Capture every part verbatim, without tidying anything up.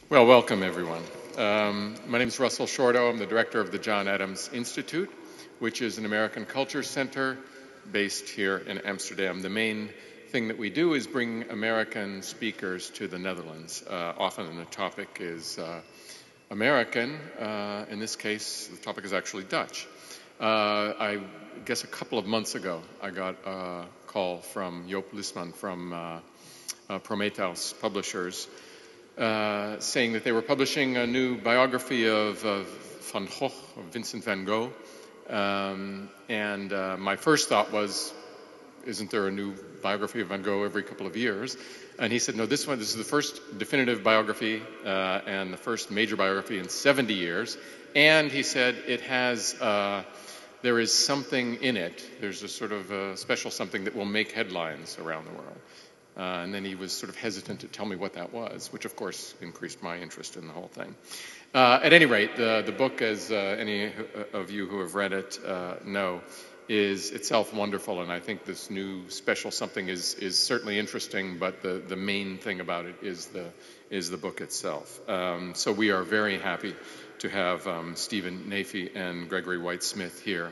Well, welcome everyone. Um, my name is Russell Shorto. I'm the director of the John Adams Institute, which is an American culture center based here in Amsterdam. The main thing that we do is bring American speakers to the Netherlands. Uh, often the topic is uh, American. Uh, in this case, the topic is actually Dutch. Uh, I guess a couple of months ago, I got a call from Joop Lisman from uh, uh, Prometheus Publishers, Uh, saying that they were publishing a new biography of, of Van Gogh, of Vincent Van Gogh. Um, and uh, my first thought was, isn't there a new biography of Van Gogh every couple of years? And he said, no, this one, this is the first definitive biography uh, and the first major biography in seventy years. And he said it has, uh, there is something in it, there's a sort of a special something that will make headlines around the world. Uh, and then he was sort of hesitant to tell me what that was, which of course increased my interest in the whole thing. Uh, at any rate, the, the book, as uh, any of you who have read it uh, know, is itself wonderful, and I think this new special something is, is certainly interesting, but the, the main thing about it is the, is the book itself. Um, so we are very happy to have um, Stephen Naifeh and Gregory White-Smith here.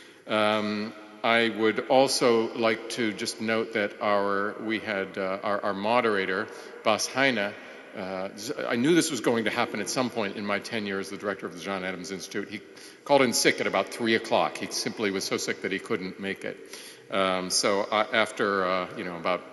Um, I would also like to just note that our we had uh, our, our moderator, Bas Heine. Uh, I knew this was going to happen at some point in my tenure as the director of the John Adams Institute. He called in sick at about three o'clock. He simply was so sick that he couldn't make it. Um, so uh, after uh, you know about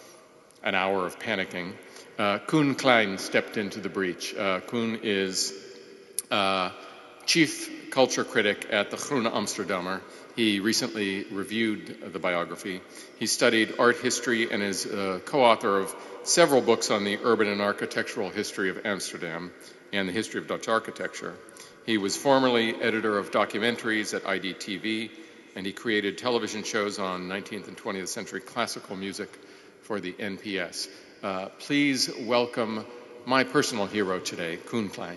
an hour of panicking, uh, Koen Kleijn stepped into the breach. Uh, Koen is uh, chief culture critic at the Groene Amsterdammer. He recently reviewed the biography. He studied art history and is a co-author of several books on the urban and architectural history of Amsterdam and the history of Dutch architecture. He was formerly editor of documentaries at I D T V, and he created television shows on nineteenth and twentieth century classical music for the N P S. Uh, please welcome my personal hero today, Koen Kleijn.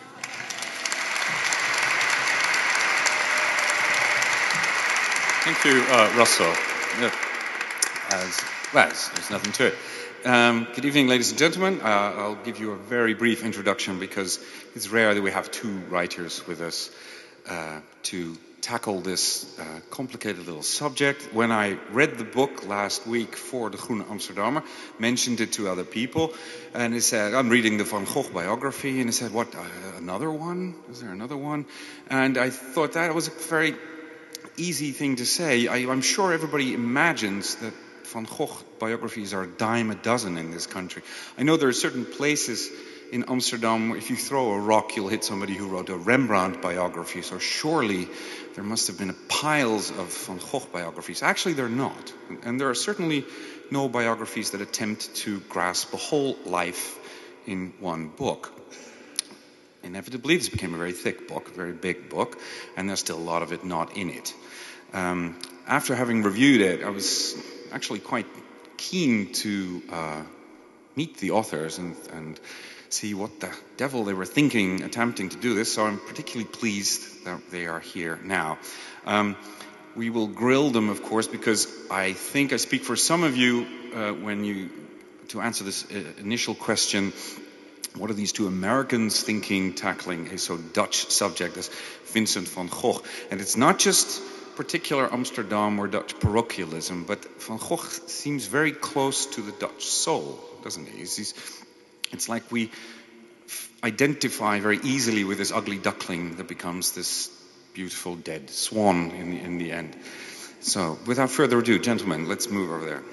Thank you, uh, Russell. Yeah. As, well, there's nothing to it. Um, good evening, ladies and gentlemen. Uh, I'll give you a very brief introduction because it's rare that we have two writers with us uh, to tackle this uh, complicated little subject. When I read the book last week for the Groene Amsterdammer, mentioned it to other people, and he said, I'm reading the Van Gogh biography, and he said, what, uh, another one? Is there another one? And I thought that was a very easy thing to say. I, I'm sure everybody imagines that Van Gogh biographies are a dime a dozen in this country. I know there are certain places in Amsterdam where if you throw a rock, you'll hit somebody who wrote a Rembrandt biography. So surely there must have been piles of Van Gogh biographies. Actually, they're not. And there are certainly no biographies that attempt to grasp a whole life in one book. Inevitably, this became a very thick book, a very big book, and there's still a lot of it not in it. Um, after having reviewed it, I was actually quite keen to uh, meet the authors and, and see what the devil they were thinking, attempting to do this, so I'm particularly pleased that they are here now. Um, we will grill them, of course, because I think I speak for some of you uh, when you, to answer this uh, initial question, what are these two Americans thinking, tackling a so Dutch subject as Vincent van Gogh? And it's not just particular Amsterdam or Dutch parochialism, but Van Gogh seems very close to the Dutch soul, doesn't he? He's, it's like we identify very easily with this ugly duckling that becomes this beautiful dead swan in the, in the end. So, without further ado, gentlemen, let's move over there.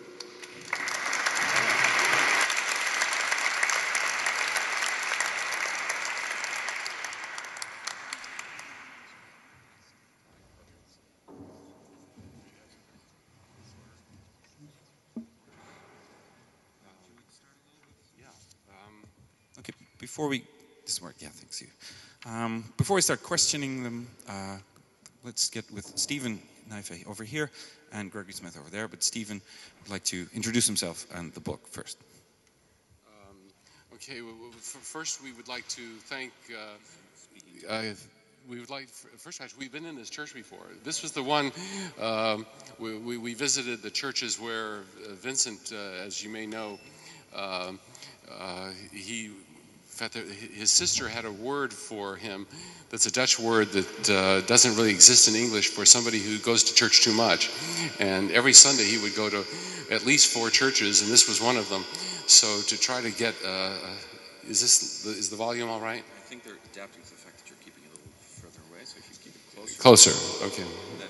Before we, this work, yeah, thanks you. Um, before we start questioning them, uh, let's get with Stephen Naifeh over here and Gregory Smith over there. But Stephen would like to introduce himself and the book first. Um, okay, well, first we would like to thank. Uh, uh, we would like first. Actually, we've been in this church before. This was the one um, we, we, we visited the churches where uh, Vincent, uh, as you may know, uh, uh, he. in fact, his sister had a word for him that's a Dutch word that uh, doesn't really exist in English for somebody who goes to church too much. And every Sunday he would go to at least four churches, and this was one of them. So to try to get, uh, is this, is the volume all right? I think they're adapting to the fact that you're keeping it a little further away, so if you keep it closer. Closer, okay.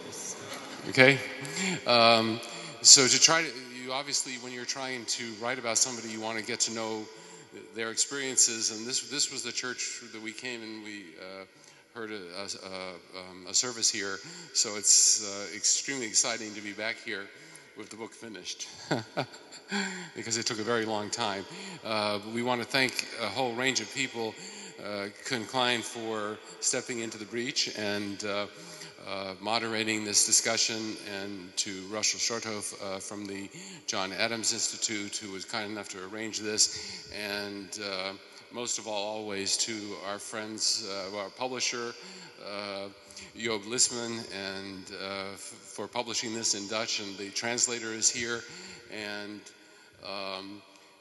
Okay. Um, so to try to, you obviously, when you're trying to write about somebody, you want to get to know their experiences, and this this was the church that we came and we uh, heard a, a, um, a service here. So it's uh, extremely exciting to be back here with the book finished, because it took a very long time. Uh, we want to thank a whole range of people, uh, Koen Kleijn for stepping into the breach and uh, uh, moderating this discussion, and to Russell Shorthoff uh, from the John Adams Institute, who was kind enough to arrange this, and uh, most of all, always to our friends, uh, our publisher, uh, Joop Lisman, and uh, f- for publishing this in Dutch, and the translator is here, and um,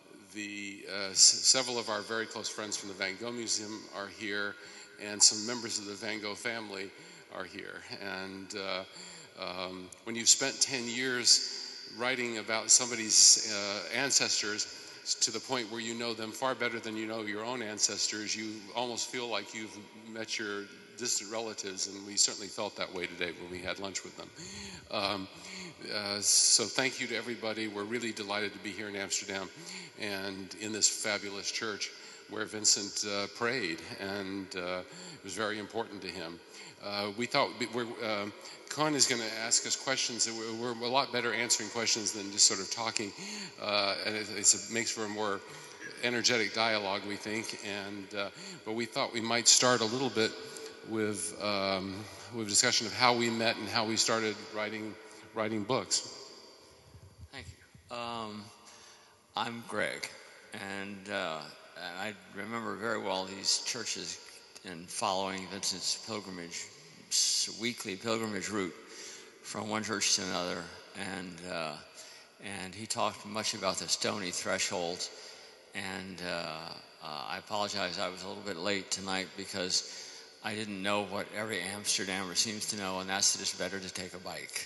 the uh, s- several of our very close friends from the Van Gogh Museum are here, and some members of the Van Gogh family are here. And uh, um, when you've spent ten years writing about somebody's uh, ancestors to the point where you know them far better than you know your own ancestors, you almost feel like you've met your distant relatives, and we certainly felt that way today when we had lunch with them. Um, uh, so thank you to everybody. We're really delighted to be here in Amsterdam and in this fabulous church where Vincent uh, prayed, and uh, it was very important to him. Uh, we thought we're, uh, Koen is going to ask us questions. We're, we're a lot better answering questions than just sort of talking, uh, and it, it's, it makes for a more energetic dialogue, we think. And uh, but we thought we might start a little bit with um, with a discussion of how we met and how we started writing writing books. Thank you. Um, I'm Greg, and, uh, and I remember very well these churches and following Vincent's pilgrimage, weekly pilgrimage route from one church to another, and uh, and he talked much about the stony threshold, and uh, uh, I apologize, I was a little bit late tonight because I didn't know what every Amsterdammer seems to know, and that's that it's better to take a bike.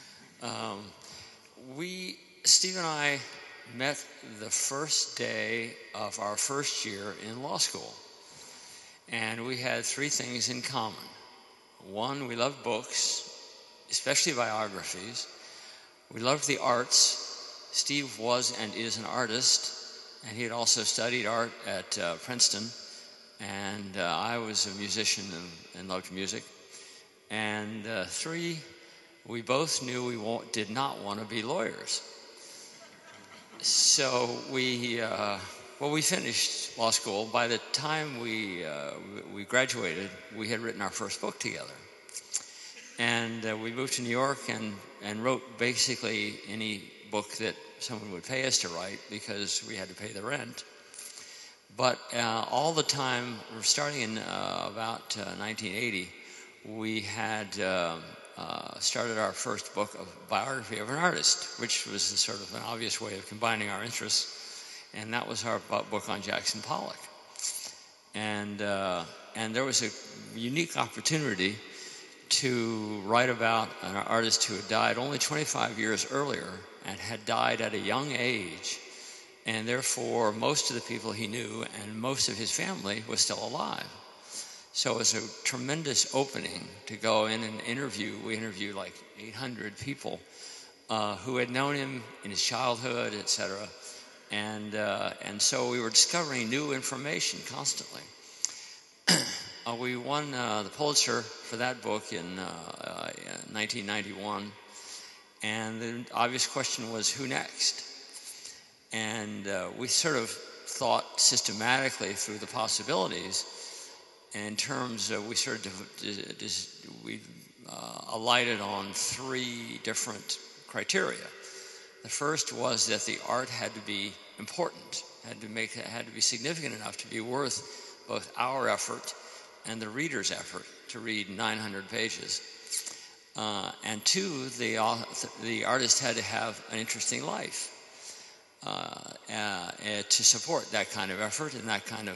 Um, we, Steve and I, met the first day of our first year in law school. And we had three things in common. One, we loved books, especially biographies. We loved the arts. Steve was and is an artist, and he had also studied art at uh, Princeton. And uh, I was a musician and, and loved music. And uh, three, we both knew we wa- did not want to be lawyers. So we... Uh, Well, we finished law school. By the time we uh, we graduated, we had written our first book together. And uh, we moved to New York and, and wrote basically any book that someone would pay us to write because we had to pay the rent. But uh, all the time, starting in uh, about uh, nineteen eighty, we had uh, uh, started our first book of biography of an artist, which was sort of an obvious way of combining our interests. And that was our book on Jackson Pollock. And uh, and there was a unique opportunity to write about an artist who had died only twenty-five years earlier and had died at a young age. And therefore, most of the people he knew and most of his family was still alive. So it was a tremendous opening to go in and interview. We interviewed like eight hundred people uh, who had known him in his childhood, et cetera. And uh, and so we were discovering new information constantly. uh, we won uh, the Pulitzer for that book in uh, uh, nineteen ninety-one. And the obvious question was, who next? And uh, we sort of thought systematically through the possibilities. And in terms of, we sort of just, we uh, alighted on three different criteria. The first was that the art had to be important, had to make, had to be significant enough to be worth both our effort and the reader's effort to read nine hundred pages. Uh, and two, the, uh, the artist had to have an interesting life uh, uh, to support that kind of effort and that kind of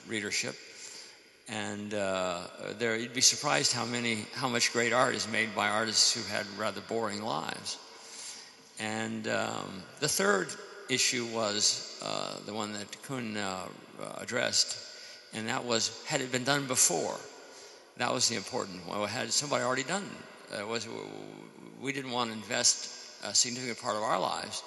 readership. And uh, there, you'd be surprised how many, how much great art is made by artists who had rather boring lives. And um, the third issue was uh, the one that Koen uh, addressed, and that was, had it been done before? That was the important one. Had somebody already done it? Uh, was, we didn't want to invest a significant part of our lives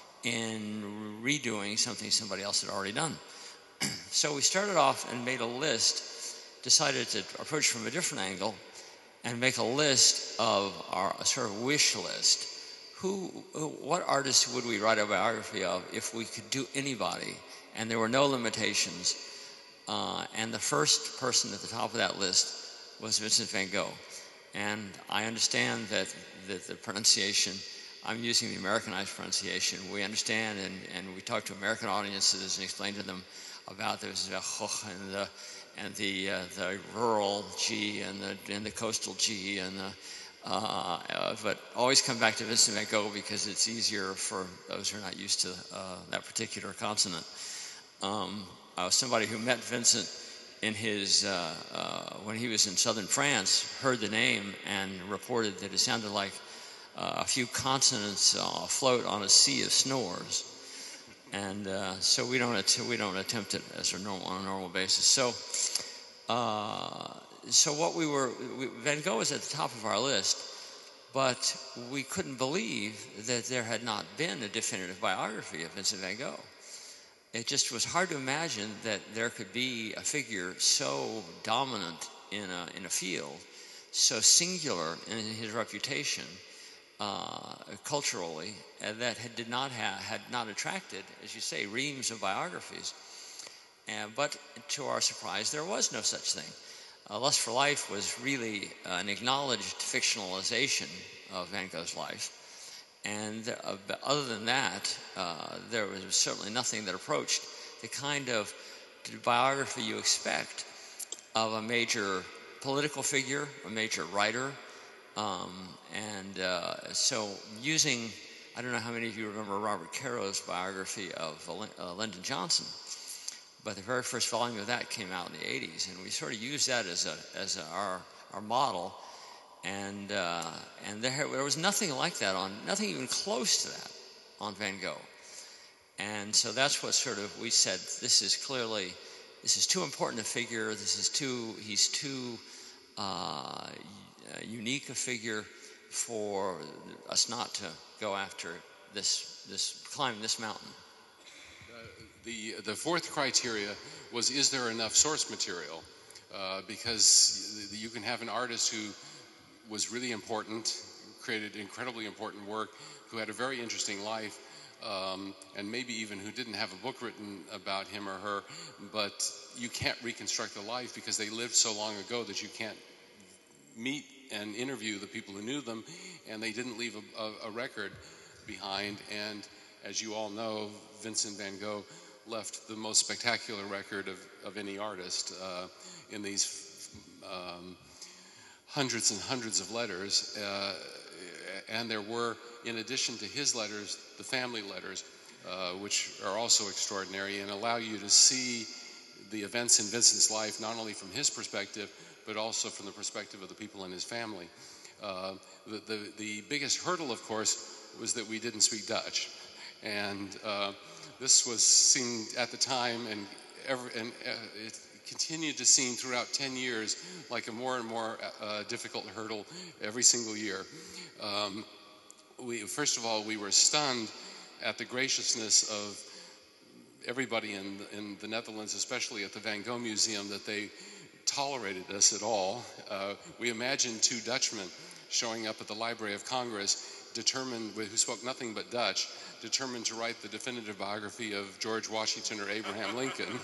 in redoing something somebody else had already done. So we started off and made a list, decided to approach from a different angle and make a list of our a sort of wish list. Who, who, what artists would we write a biography of if we could do anybody? And there were no limitations. Uh, and the first person at the top of that list was Vincent Van Gogh. And I understand that, that the pronunciation, I'm using the Americanized pronunciation. We understand, and, and we talk to American audiences and explain to them about there's the and the and the uh, the rural G and the and the coastal G and the uh, uh, but always come back to Vincent Van Gogh because it's easier for those who are not used to uh, that particular consonant. Um, I was somebody who met Vincent in his uh, uh, when he was in southern France, heard the name and reported that it sounded like uh, a few consonants uh, afloat on a sea of snores. And uh, so we don't att- we don't attempt it as a normal, on a normal basis. So, uh, so what we were we, Van Gogh was at the top of our list, but we couldn't believe that there had not been a definitive biography of Vincent Van Gogh. It just was hard to imagine that there could be a figure so dominant in a in a field, so singular in his reputation. Uh, culturally, uh, that had, did not have, had not attracted, as you say, reams of biographies. Uh, but to our surprise, there was no such thing. Uh, Lust for Life was really uh, an acknowledged fictionalization of Van Gogh's life. And uh, other than that, uh, there was certainly nothing that approached the kind of biography you expect of a major political figure, a major writer. Um, and uh, so using, I don't know how many of you remember Robert Caro's biography of uh, Lyndon Johnson, but the very first volume of that came out in the eighties, and we sort of used that as a as a, our our model, and uh, and there, there was nothing like that on, nothing even close to that on Van Gogh, and so that's what sort of we said, this is clearly, this is too important a figure, this is too, he's too uh, Uh, unique a figure for us not to go after this, this climb this mountain. Uh, the the fourth criteria was, is there enough source material? Uh, because you can have an artist who was really important, created incredibly important work, who had a very interesting life, um, and maybe even who didn't have a book written about him or her, but you can't reconstruct the life because they lived so long ago that you can't meet and interview the people who knew them, and they didn't leave a, a, a record behind. And as you all know, Vincent Van Gogh left the most spectacular record of, of any artist uh, in these um, hundreds and hundreds of letters. Uh, and there were, in addition to his letters, the family letters, uh, which are also extraordinary and allow you to see the events in Vincent's life, not only from his perspective, but also from the perspective of the people in his family. Uh, the, the, the biggest hurdle, of course, was that we didn't speak Dutch. And uh, this was seen at the time, and, ever, and uh, it continued to seem throughout ten years like a more and more uh, difficult hurdle every single year. Um, we, first of all, we were stunned at the graciousness of everybody in, in the Netherlands, especially at the Van Gogh Museum, that they tolerated us at all. Uh, we imagined two Dutchmen showing up at the Library of Congress, determined, who spoke nothing but Dutch, determined to write the definitive biography of George Washington or Abraham Lincoln.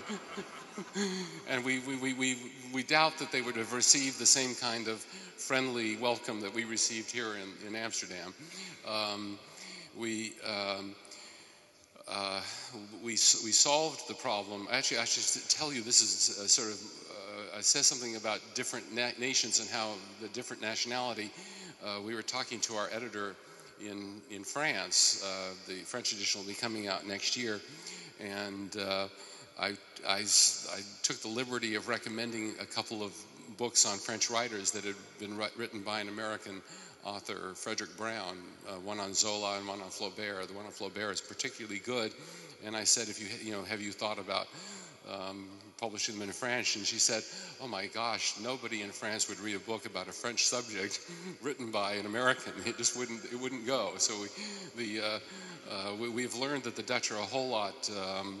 And we, we, we, we, we doubt that they would have received the same kind of friendly welcome that we received here in, in Amsterdam. Um, we, um, uh, we, we solved the problem. Actually, I should tell you, this is a sort of Uh, it says something about different na- nations and how the different nationality. Uh, we were talking to our editor in in France. Uh, the French edition will be coming out next year, and uh, I, I, I took the liberty of recommending a couple of books on French writers that had been written by an American author, Frederick Brown, uh, one on Zola and one on Flaubert. The one on Flaubert is particularly good. And I said, if you, you know, have you thought about um, publishing them in French? And she said, oh my gosh, nobody in France would read a book about a French subject written by an American. It just wouldn't, it wouldn't go. So we, the, uh, uh, we, we've learned that the Dutch are a whole lot um,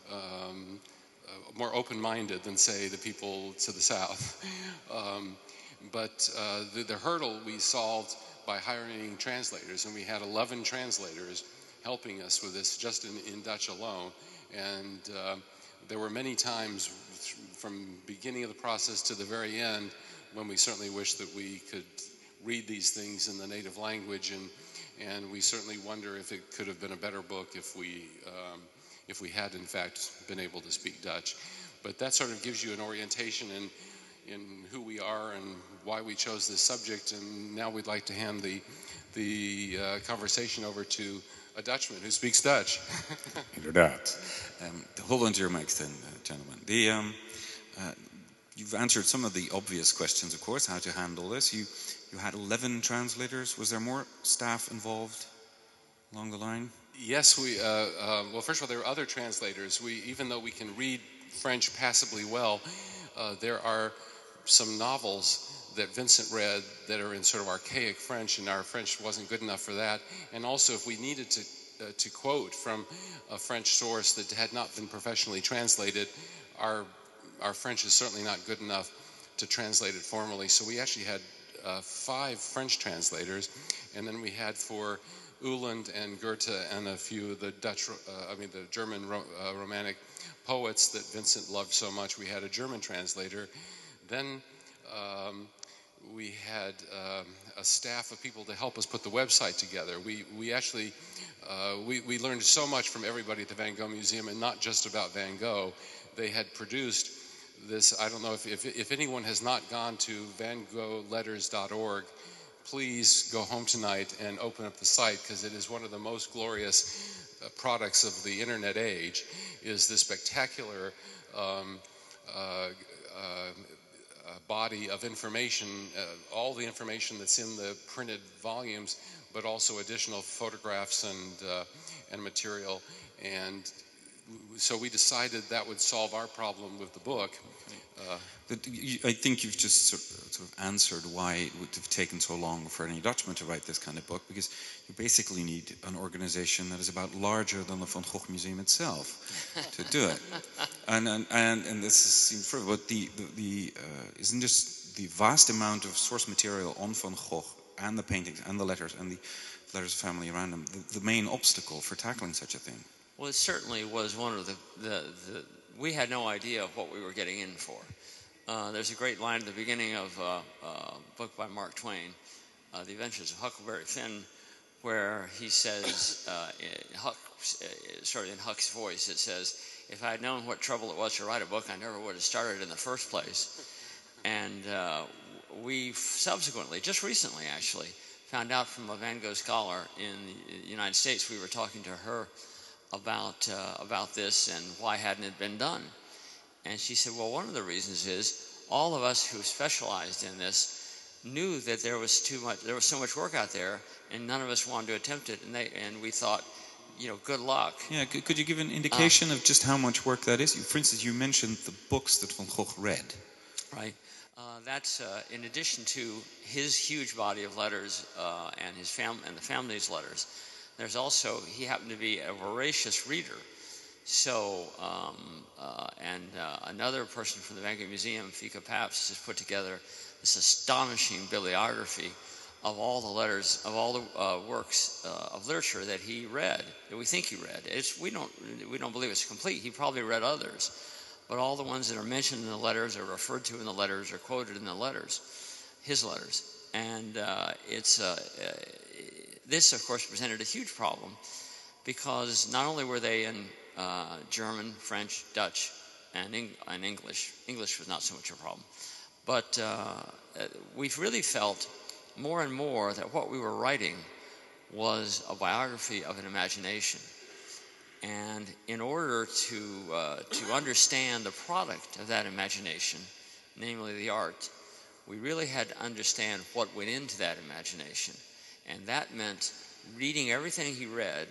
um, uh, more open-minded than, say, the people to the south. um, but uh, the, the hurdle we solved by hiring translators, and we had eleven translators helping us with this just in, in Dutch alone. And uh, there were many times from beginning of the process to the very end when we certainly wished that we could read these things in the native language, and and we certainly wonder if it could have been a better book if we um, if we had in fact been able to speak Dutch. But that sort of gives you an orientation in in who we are and why we chose this subject. And now we'd like to hand the the uh, conversation over to a Dutchman who speaks Dutch. Inderdaad. Um, hold on to your mics then, uh, gentlemen. The, um, uh, you've answered some of the obvious questions, of course, how to handle this. You you had eleven translators. Was there more staff involved along the line? Yes, we. Uh, uh, well, first of all, there are other translators. We, even though we can read French passably well, uh, there are some novels that Vincent read that are in sort of archaic French, and our French wasn't good enough for that. And also, if we needed to uh, to quote from a French source that had not been professionally translated, our our French is certainly not good enough to translate it formally. So we actually had uh, five French translators, and then we had for Uhland and Goethe and a few of the Dutch, uh, I mean the German ro- uh, Romantic poets that Vincent loved so much, we had a German translator. Then um, we had um, a staff of people to help us put the website together. We we actually uh, we we learned so much from everybody at the Van Gogh Museum, and not just about Van Gogh. They had produced this. I don't know if if, if anyone has not gone to van gogh letters dot org, please go home tonight and open up the site, because it is one of the most glorious uh, products of the internet age. Is this spectacular um, uh, uh, Uh, body of information, uh, all the information that's in the printed volumes, but also additional photographs and uh, and material. And so we decided that would solve our problem with the book. Uh, I think you've just sort of answered why it would have taken so long for any Dutchman to write this kind of book, because you basically need an organization that is about larger than the Van Gogh Museum itself to do it. And and and, and this is seen further, but the the, the uh, isn't just the vast amount of source material on Van Gogh and the paintings and the letters and the letters of family around them the, the main obstacle for tackling such a thing? Well, it certainly was one of the, the, the we had no idea of what we were getting in for. Uh, there's a great line at the beginning of uh, uh, a book by Mark Twain, uh, The Adventures of Huckleberry Finn, where he says, uh, in Huck, sorry, in Huck's voice, it says, if I had known what trouble it was to write a book, I never would have started in the first place. And uh, we subsequently, just recently actually, found out from a Van Gogh scholar in the United States. We were talking to her about uh, about this and why hadn't it been done. And she said, well, one of the reasons is all of us who specialized in this knew that there was too much, there was so much work out there, and none of us wanted to attempt it. And they, and we thought, you know, good luck. Yeah, could, could you give an indication uh, of just how much work that is? For instance, you mentioned the books that Van Gogh read. Right. Uh, that's uh, in addition to his huge body of letters uh, and his fam and the family's letters. There's also, he happened to be a voracious reader. So, um, uh, and uh, another person from the Van Gogh Museum, Fika Paps, has put together this astonishing bibliography of all the letters, of all the uh, works uh, of literature that he read, that we think he read. It's, we don't, we don't believe it's complete. He probably read others. But all the ones that are mentioned in the letters, are referred to in the letters, are quoted in the letters, his letters. And uh, it's, uh, uh, this, of course, presented a huge problem, because not only were they in uh, German, French, Dutch, and, Eng and English. English was not so much a problem. But uh, we've really felt more and more that what we were writing was a biography of an imagination. And in order to, uh, to understand the product of that imagination, namely the art, we really had to understand what went into that imagination. And that meant reading everything he read,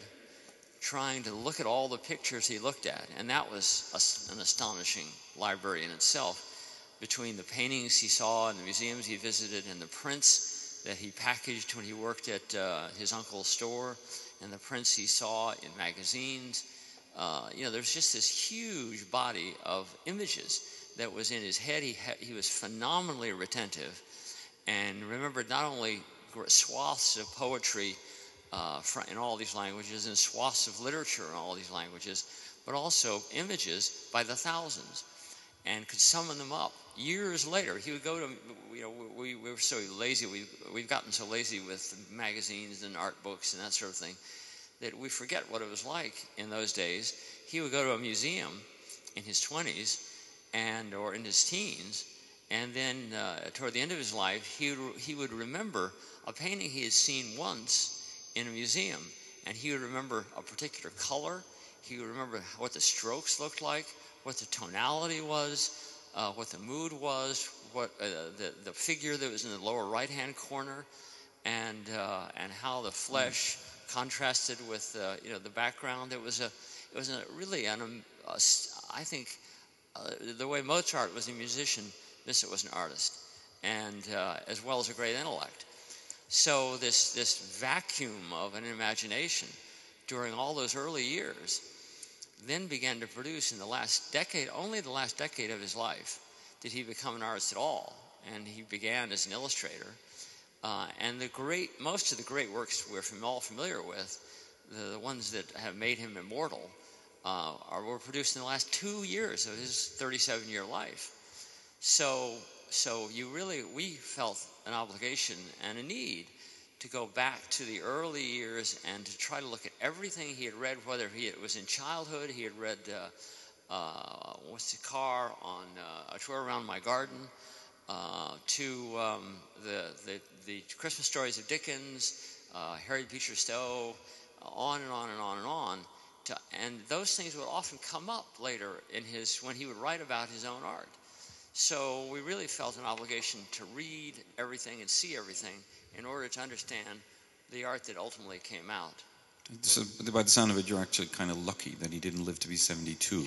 trying to look at all the pictures he looked at. And that was a, an astonishing library in itself, between the paintings he saw in the museums he visited and the prints that he packaged when he worked at uh, his uncle's store, and the prints he saw in magazines. Uh, you know, there's just this huge body of images that was in his head. He, ha- he was phenomenally retentive and remembered not only swaths of poetry uh, in all these languages and swaths of literature in all these languages, but also images by the thousands, and could summon them up. Years later, he would go to, you know, we, we were so lazy, we, we've gotten so lazy with magazines and art books and that sort of thing, that we forget what it was like in those days. He would go to a museum in his twenties and or in his teens, and then uh, toward the end of his life, he would, he would remember a painting he had seen once in a museum, and he would remember a particular color. He would remember what the strokes looked like, what the tonality was, uh, what the mood was, what uh, the, the figure that was in the lower right-hand corner, and uh, and how the flesh contrasted with uh, you know, the background. It was a it was a really an um, a, I think uh, the way Mozart was a musician, Vincent was an artist, and uh, as well as a great intellect. So this this vacuum of an imagination during all those early years then began to produce in the last decade, only the last decade of his life, did he become an artist at all. And he began as an illustrator. Uh, and the great, most of the great works we're fam- all familiar with, the, the ones that have made him immortal, uh, are, were produced in the last two years of his thirty-seven-year life. So, so you really, we felt an obligation and a need to go back to the early years and to try to look at everything he had read, whether he, it was in childhood. He had read uh, uh, What's the Car on uh, A Tour Around My Garden, uh, to um, the, the, the Christmas stories of Dickens, uh, Harriet Beecher Stowe, on and on and on and on. To, and those things would often come up later in his, when he would write about his own art. So we really felt an obligation to read everything and see everything in order to understand the art that ultimately came out. So, by the sound of it, you're actually kind of lucky that he didn't live to be seventy-two,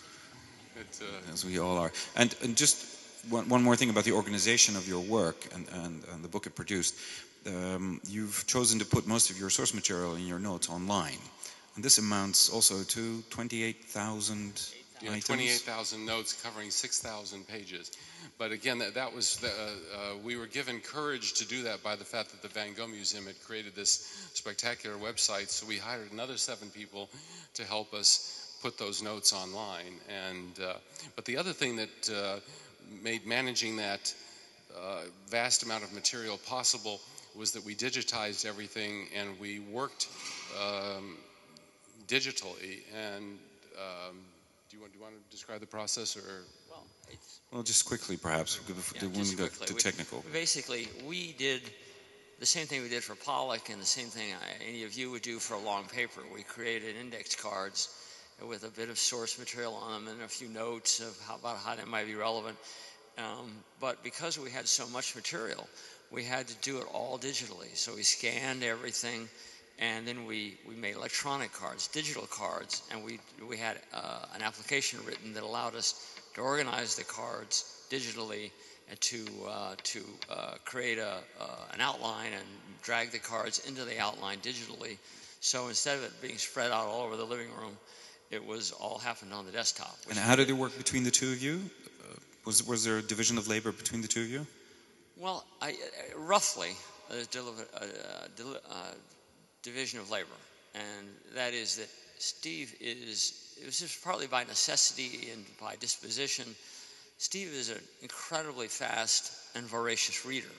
It's, uh, as we all are. And, and just one, one more thing about the organization of your work and, and, and the book it produced. Um, you've chosen to put most of your source material in your notes online. And this amounts also to twenty-eight thousand Yeah, items? twenty-eight thousand notes covering six thousand pages. But again, that, that was the, uh, uh, we were given courage to do that by the fact that the Van Gogh Museum had created this spectacular website. So we hired another seven people to help us put those notes online. And uh, but the other thing that uh, made managing that uh, vast amount of material possible was that we digitized everything and we worked um, digitally. And um, Do you, want, do you want to describe the process, or? Well, it's, Well, just quickly, perhaps, before yeah, we just go quickly. too We- technical. Basically, we did the same thing we did for Pollock, and the same thing I, any of you would do for a long paper. We created index cards with a bit of source material on them and a few notes of how, about how that might be relevant. Um, but because we had so much material, we had to do it all digitally. So we scanned everything, and then we, we made electronic cards, digital cards, and we we had uh, an application written that allowed us to organize the cards digitally and to uh, to uh, create a uh, an outline and drag the cards into the outline digitally. So instead of it being spread out all over the living room, it was all happened on the desktop. And how did it work between the two of you? Uh, was was there a division of labor between the two of you? Well, I, uh, roughly a, deli- a, a deli- uh, division of labor, and that is that Steve is, it was just partly by necessity and by disposition, Steve is an incredibly fast and voracious reader.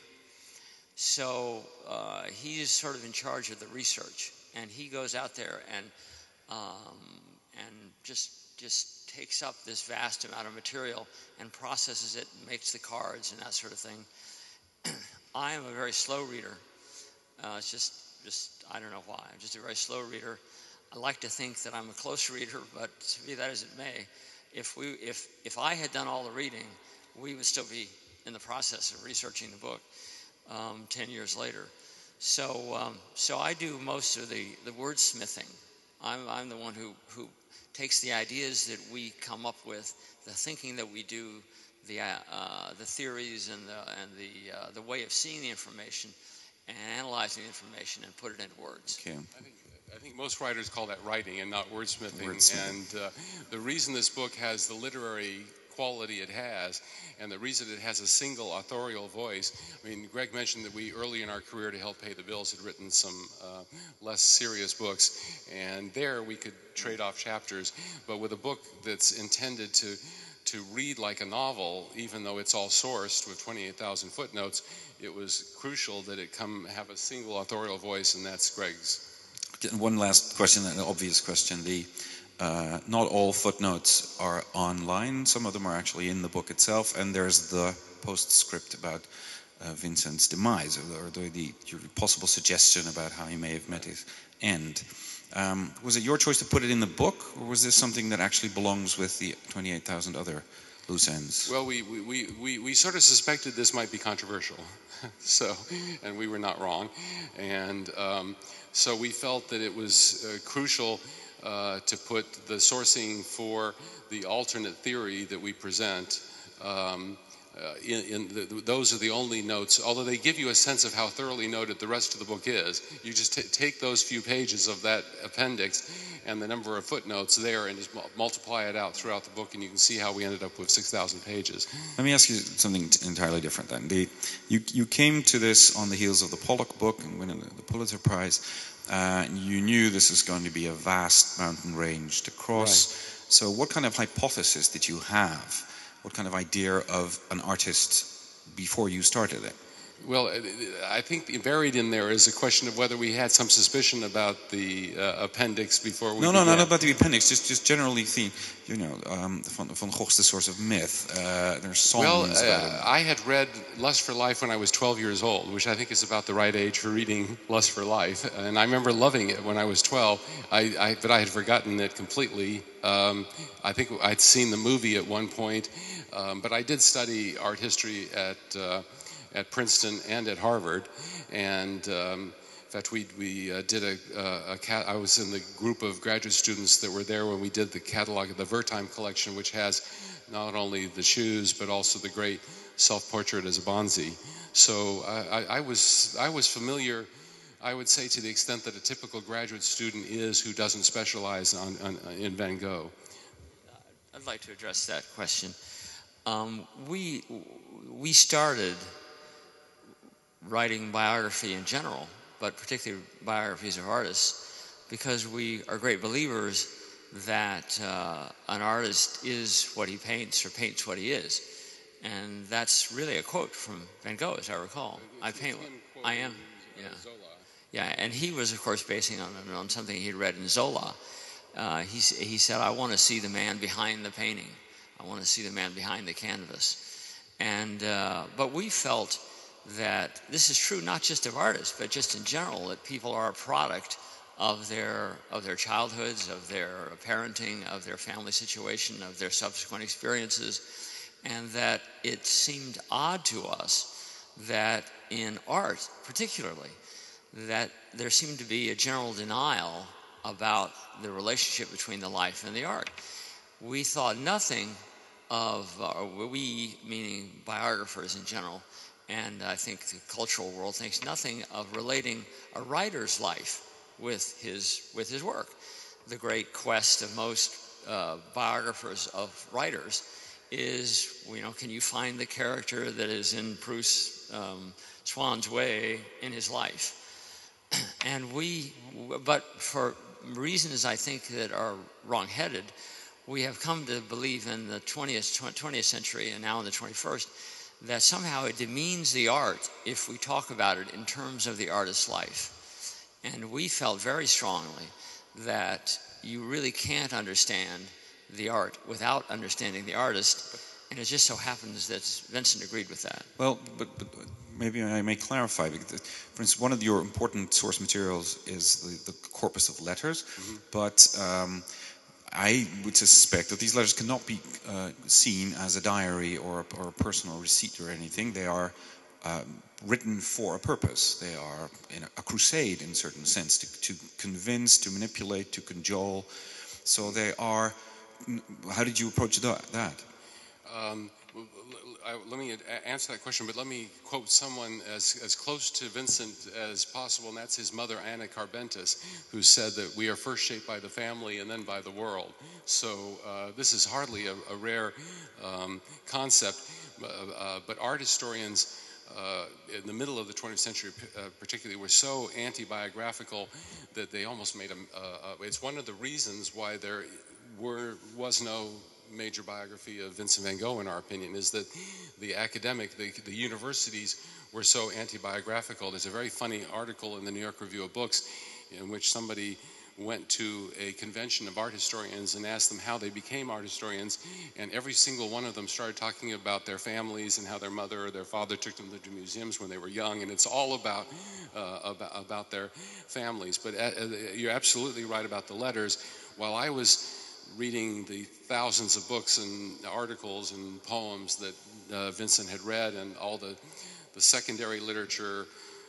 So uh, he's sort of in charge of the research, and he goes out there and um, and just just takes up this vast amount of material and processes it, and makes the cards and that sort of thing. I am a very slow reader. Uh, it's just, just I don't know why. I'm just a very slow reader. I like to think that I'm a close reader, but be that as it may, if we, if, if I had done all the reading, we would still be in the process of researching the book um, ten years later. So, um, so I do most of the, the wordsmithing. I'm, I'm the one who, who takes the ideas that we come up with, the thinking that we do, the, uh, uh, the theories and the, and the, uh, the way of seeing the information and analyzing the information and put it into words. Okay. I think, I think most writers call that writing and not wordsmithing. Wordsmithing. And uh, the reason this book has the literary quality it has, and the reason it has a single authorial voice. I mean, Greg mentioned that we, early in our career to help pay the bills, had written some uh, less serious books, and there we could trade off chapters. But with a book that's intended to to read like a novel, even though it's all sourced with twenty-eight thousand footnotes, it was crucial that it come have a single authorial voice, and that's Greg's. One last question, an obvious question. The uh, not all footnotes are online. Some of them are actually in the book itself, and there's the postscript about uh, Vincent's demise, or the, the, the possible suggestion about how he may have met his end. Um, was it your choice to put it in the book, or was this something that actually belongs with the twenty-eight thousand other loose ends? Well, we, we, we, we sort of suspected this might be controversial, so, and we were not wrong. And um, so we felt that it was uh, crucial uh, to put the sourcing for the alternate theory that we present um, Uh, in, in the, those are the only notes, although they give you a sense of how thoroughly noted the rest of the book is. You just t- take those few pages of that appendix and the number of footnotes there and just mu- multiply it out throughout the book, and you can see how we ended up with six thousand pages. Let me ask you something t- entirely different then. The, you, you came to this on the heels of the Pollock book and winning the, the Pulitzer Prize. Uh, you knew this was going to be a vast mountain range to cross. Right. So what kind of hypothesis did you have? What kind of idea of an artist before you started it? Well, I think buried in there is a question of whether we had some suspicion about the uh, appendix before we No, began. no, not about the appendix. Just, just generally, the, you know, um, Van, Van Gogh's the source of myth. Uh, there's songs well, about uh, him. I had read Lust for Life when I was twelve years old, which I think is about the right age for reading Lust for Life, and I remember loving it when I was twelve. I, I, but I had forgotten it completely. Um, I think I'd seen the movie at one point, um, but I did study art history at. Uh, at Princeton and at Harvard, and um, in fact we we uh, did a, a, a cat, I was in the group of graduate students that were there when we did the catalog of the Wertheim collection, which has not only the shoes but also the great self-portrait as a Bonzi. So I, I, I was I was familiar, I would say, to the extent that a typical graduate student is who doesn't specialize on, on in Van Gogh. I'd like to address that question. Um, we we started writing biography in general, but particularly biographies of artists, because we are great believers that uh, an artist is what he paints or paints what he is. And that's really a quote from Van Gogh, as I recall. I paint what I am. Yeah. Yeah, and he was, of course, basing on, on something he'd read in Zola. Uh, he, he said, I want to see the man behind the painting. I want to see the man behind the canvas. And uh, but we felt that this is true not just of artists, but just in general, that people are a product of their of their childhoods, of their parenting, of their family situation, of their subsequent experiences, and that it seemed odd to us that in art, particularly, that there seemed to be a general denial about the relationship between the life and the art. We thought nothing of, uh, we meaning biographers in general, and I think the cultural world thinks nothing of relating a writer's life with his with his work. The great quest of most uh, biographers of writers is, you know, can you find the character that is in Bruce um, Swan's way in his life? And we, but for reasons I think that are wrong-headed, we have come to believe in the twentieth, twentieth century and now in the twenty-first that somehow it demeans the art if we talk about it in terms of the artist's life. And we felt very strongly that you really can't understand the art without understanding the artist. And it just so happens that Vincent agreed with that. Well, but, but maybe I may clarify. Because, for instance, one of your important source materials is the, the corpus of letters, mm-hmm. but um, I would suspect that these letters cannot be uh, seen as a diary or a, or a personal receipt or anything. They are uh, written for a purpose. They are in a, a crusade in a certain sense, to, to convince, to manipulate, to cajole. So they are. How did you approach that? Um, I, let me answer that question, but let me quote someone as, as close to Vincent as possible, and that's his mother, Anna Carbentus, who said that we are first shaped by the family and then by the world. So uh, this is hardly a, a rare um, concept, uh, uh, but art historians uh, in the middle of the twentieth century uh, particularly were so anti-biographical that they almost made them, uh, uh, it's one of the reasons why there were was no major biography of Vincent Van Gogh, in our opinion, is that the academic, the, the universities were so anti-biographical. There's a very funny article in the New York Review of Books in which somebody went to a convention of art historians and asked them how they became art historians, and every single one of them started talking about their families and how their mother or their father took them to museums when they were young, and it's all about uh, about, about their families. But uh, you're absolutely right about the letters. While I was reading the thousands of books and articles and poems that uh, Vincent had read, and all the, the secondary literature,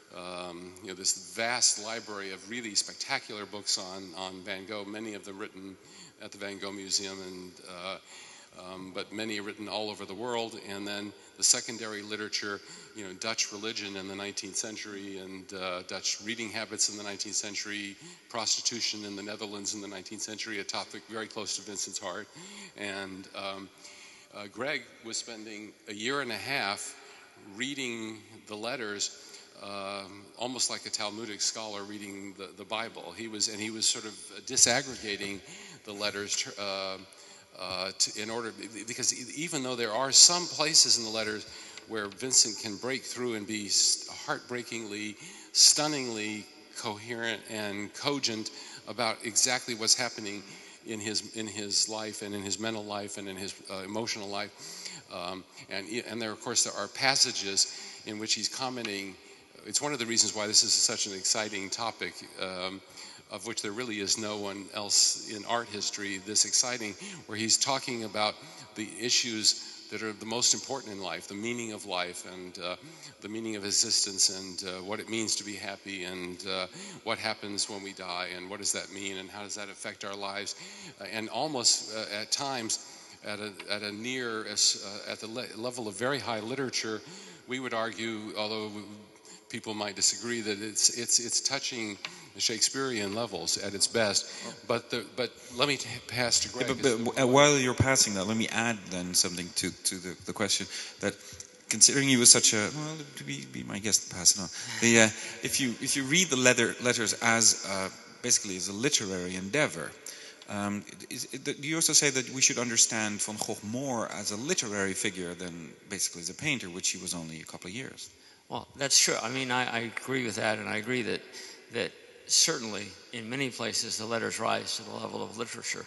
um, you know, this vast library of really spectacular books on, on Van Gogh, many of them written at the Van Gogh Museum, and uh, um, but many written all over the world, and then the secondary literature, you know, Dutch religion in the nineteenth century, and uh, Dutch reading habits in the nineteenth century, prostitution in the Netherlands in the nineteenth century, a topic very close to Vincent's heart. And um, uh, Greg was spending a year and a half reading the letters, um, almost like a Talmudic scholar reading the, the Bible. He was, and he was sort of disaggregating the letters uh, uh, to, in order, because even though there are some places in the letters where Vincent can break through and be heartbreakingly, stunningly coherent and cogent about exactly what's happening in his in his life and in his mental life and in his uh, emotional life. Um, and and there, of course, there are passages in which he's commenting. It's one of the reasons why this is such an exciting topic, um, of which there really is no one else in art history this exciting, where he's talking about the issues that are the most important in life, the meaning of life, and uh, the meaning of existence, and uh, what it means to be happy, and uh, what happens when we die, and what does that mean, and how does that affect our lives, uh, and almost uh, at times, at a, at a near, uh, at the le- level of very high literature, we would argue, although people might disagree, that it's it's it's touching Shakespearean levels at its best. But the, but let me t- pass to Greg. Yeah, but, but while you're passing that, let me add then something to, to the, the question that, considering he was such a, well, to be, be my guest, pass it on. The, uh, if you if you read the letter, letters as uh, basically as a literary endeavor, um, is, do you also say that we should understand Van Gogh more as a literary figure than basically as a painter, which he was only a couple of years? Well, that's true. I mean, I, I agree with that, and I agree that that certainly in many places the letters rise to the level of literature.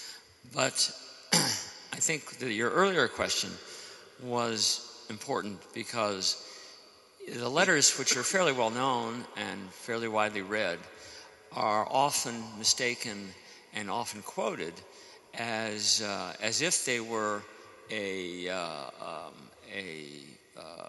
But I think that your earlier question was important because the letters, which are fairly well known and fairly widely read, are often mistaken and often quoted as uh, as if they were a uh, um, a uh,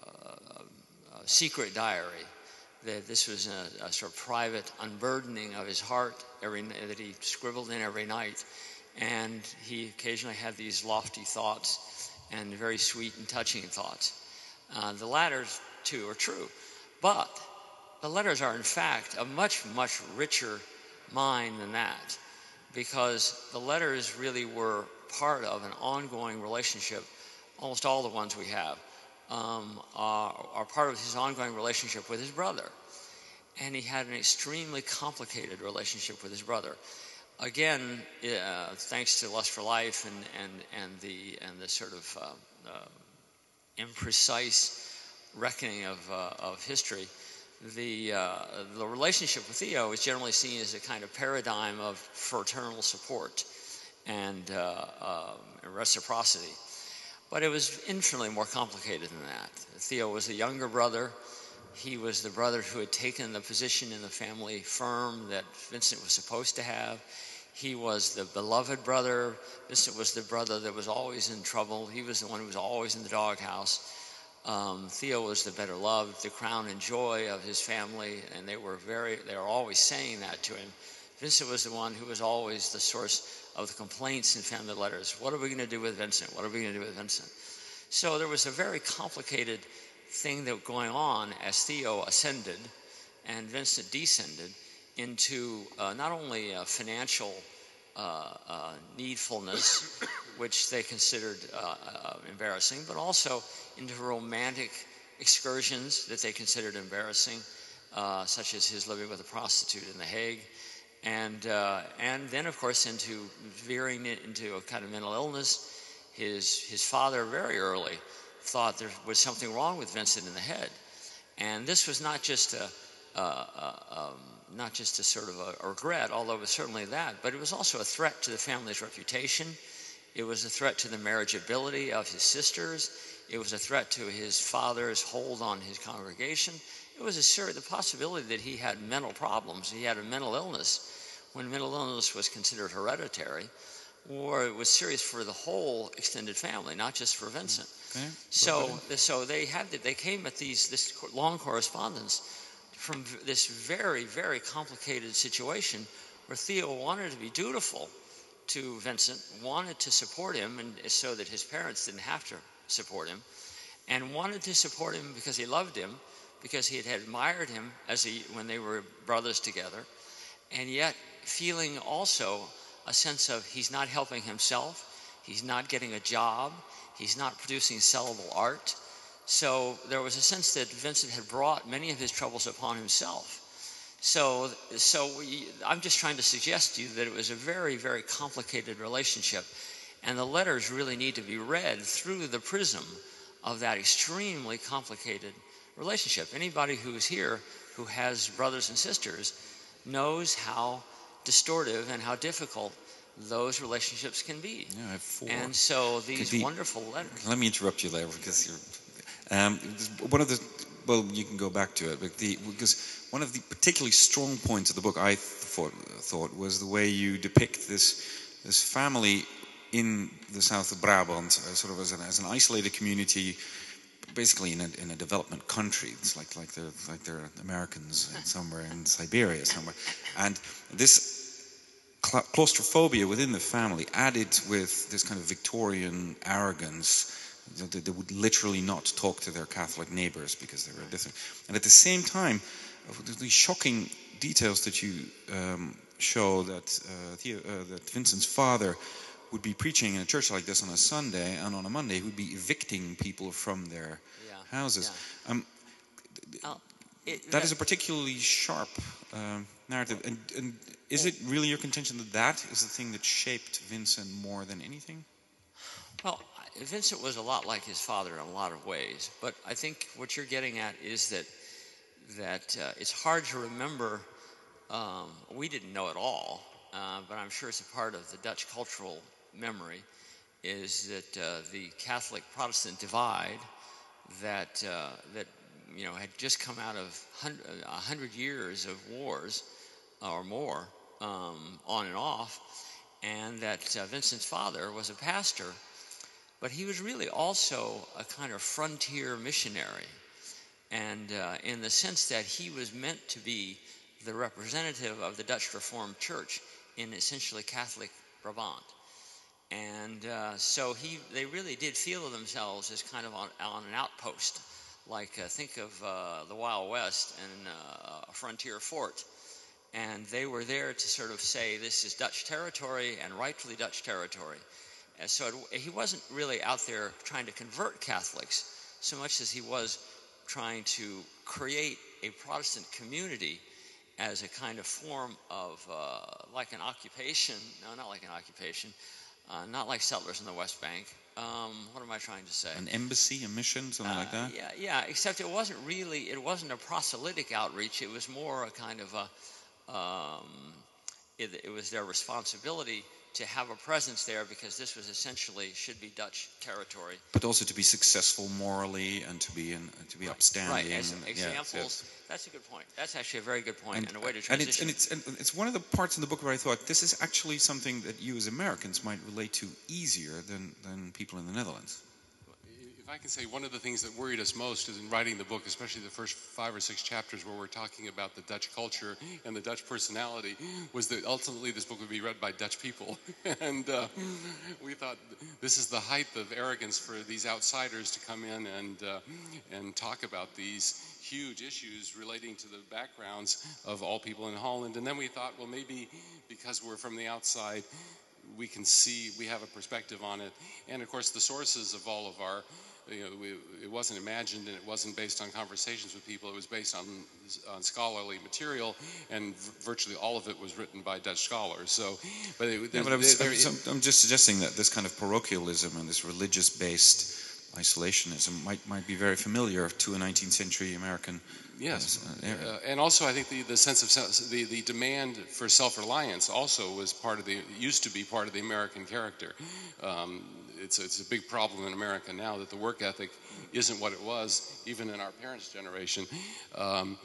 secret diary, that this was a, a sort of private unburdening of his heart every that he scribbled in every night, and he occasionally had these lofty thoughts and very sweet and touching thoughts. Uh, the latter two are true, but the letters are in fact a much, much richer mind than that, because the letters really were part of an ongoing relationship. Almost all the ones we have Um, are, are part of his ongoing relationship with his brother. And he had an extremely complicated relationship with his brother. Again, uh, thanks to Lust for Life and, and, and, the, and the sort of uh, uh, imprecise reckoning of, uh, of history, the, uh, the relationship with Theo is generally seen as a kind of paradigm of fraternal support and uh, uh, reciprocity. But it was infinitely more complicated than that. Theo was a younger brother. He was the brother who had taken the position in the family firm that Vincent was supposed to have. He was the beloved brother. Vincent was the brother that was always in trouble. He was the one who was always in the doghouse. Um, Theo was the better loved, the crown and joy of his family, and they were very, they were always saying that to him. Vincent was the one who was always the source of the complaints in family letters. What are we going to do with Vincent? What are we going to do with Vincent? So there was a very complicated thing that was going on as Theo ascended and Vincent descended into uh, not only a financial uh, uh, needfulness, which they considered uh, uh, embarrassing, but also into romantic excursions that they considered embarrassing, uh, such as his living with a prostitute in The Hague. And uh, and then, of course, into veering it into a kind of mental illness. His his father very early thought there was something wrong with Vincent in the head, and this was not just a uh, uh, um, not just a sort of a, a regret, although it was certainly that, but it was also a threat to the family's reputation. It was a threat to the marriageability of his sisters. It was a threat to his father's hold on his congregation. It was a serious, the possibility that he had mental problems. He had a mental illness when mental illness was considered hereditary, or it was serious for the whole extended family, not just for Vincent. Okay. So, so they had they came at these this long correspondence from this very, very complicated situation where Theo wanted to be dutiful to Vincent, wanted to support him, and so that his parents didn't have to support him, and wanted to support him because he loved him, because he had admired him as he when they were brothers together, and yet feeling also a sense of he's not helping himself, he's not getting a job, he's not producing sellable art. So there was a sense that Vincent had brought many of his troubles upon himself. So, so we, I'm just trying to suggest to you that it was a very, very complicated relationship, and the letters really need to be read through the prism of that extremely complicated relationship. Anybody who is here who has brothers and sisters knows how distortive and how difficult those relationships can be. Yeah, I have four. And so these the, wonderful letters. Let me interrupt you there because you're, um, one of the, well, you can go back to it, but the, because one of the particularly strong points of the book, I thought, thought was the way you depict this this family in the south of Brabant, uh, sort of as an, as an isolated community, basically in a, in a development country. It's like like they're like they're Americans somewhere in Siberia somewhere, and this claustrophobia within the family, added with this kind of Victorian arrogance. They would literally not talk to their Catholic neighbors because they were different. And at the same time, the shocking details that you um, show that uh, Theo, uh, that Vincent's father would be preaching in a church like this on a Sunday, and on a Monday he would be evicting people from their yeah, houses. Yeah. Um, oh, it, that, that is a particularly sharp uh, narrative. And, and is it really your contention that that is the thing that shaped Vincent more than anything? Well, Vincent was a lot like his father in a lot of ways, but I think what you're getting at is that that uh, it's hard to remember. Um, we didn't know it all, uh, but I'm sure it's a part of the Dutch cultural memory, is that uh, the Catholic-Protestant divide that uh, that you know had just come out of a hundred years of wars or more, um, on and off, and that uh, Vincent's father was a pastor. But he was really also a kind of frontier missionary, and uh, in the sense that he was meant to be the representative of the Dutch Reformed Church in essentially Catholic Brabant. And uh, so he, they really did feel themselves as kind of on, on an outpost, like uh, think of uh, the Wild West and uh, a frontier fort. And they were there to sort of say, this is Dutch territory and rightfully Dutch territory. And so it, he wasn't really out there trying to convert Catholics so much as he was trying to create a Protestant community as a kind of form of, uh, like an occupation, no, not like an occupation, uh, not like settlers in the West Bank. Um, what am I trying to say? An embassy, a mission, something uh, like that? Yeah, yeah, except it wasn't really, it wasn't a proselytic outreach. It was more a kind of a, um, it, it was their responsibility to have a presence there because this was essentially should be Dutch territory. But also to be successful morally and to be in, to be upstanding. Right, as and, examples. Yes, yes. That's a good point. That's actually a very good point and, and a way to and transition. it's, and, it's, and it's one of the parts in the book where I thought this is actually something that you as Americans might relate to easier than, than people in the Netherlands. If I can say, one of the things that worried us most is in writing the book, especially the first five or six chapters where we're talking about the Dutch culture and the Dutch personality, was that ultimately this book would be read by Dutch people. and uh, we thought this is the height of arrogance for these outsiders to come in and, uh, and talk about these huge issues relating to the backgrounds of all people in Holland. And then we thought, well, maybe because we're from the outside, we can see, we have a perspective on it. And of course, the sources of all of our, you know, we, it wasn't imagined and it wasn't based on conversations with people. It was based on, on scholarly material, and v- virtually all of it was written by Dutch scholars. So, but, it, Yeah, but I was, there, I was, I'm just suggesting that this kind of parochialism and this religious-based isolationism might might be very familiar to a nineteenth century American. Yes, uh, area. uh, and also I think the, the sense of self, the the demand for self-reliance also was part of the used to be part of the American character. Um, it's it's a big problem in America now that the work ethic isn't what it was even in our parents' generation. Um,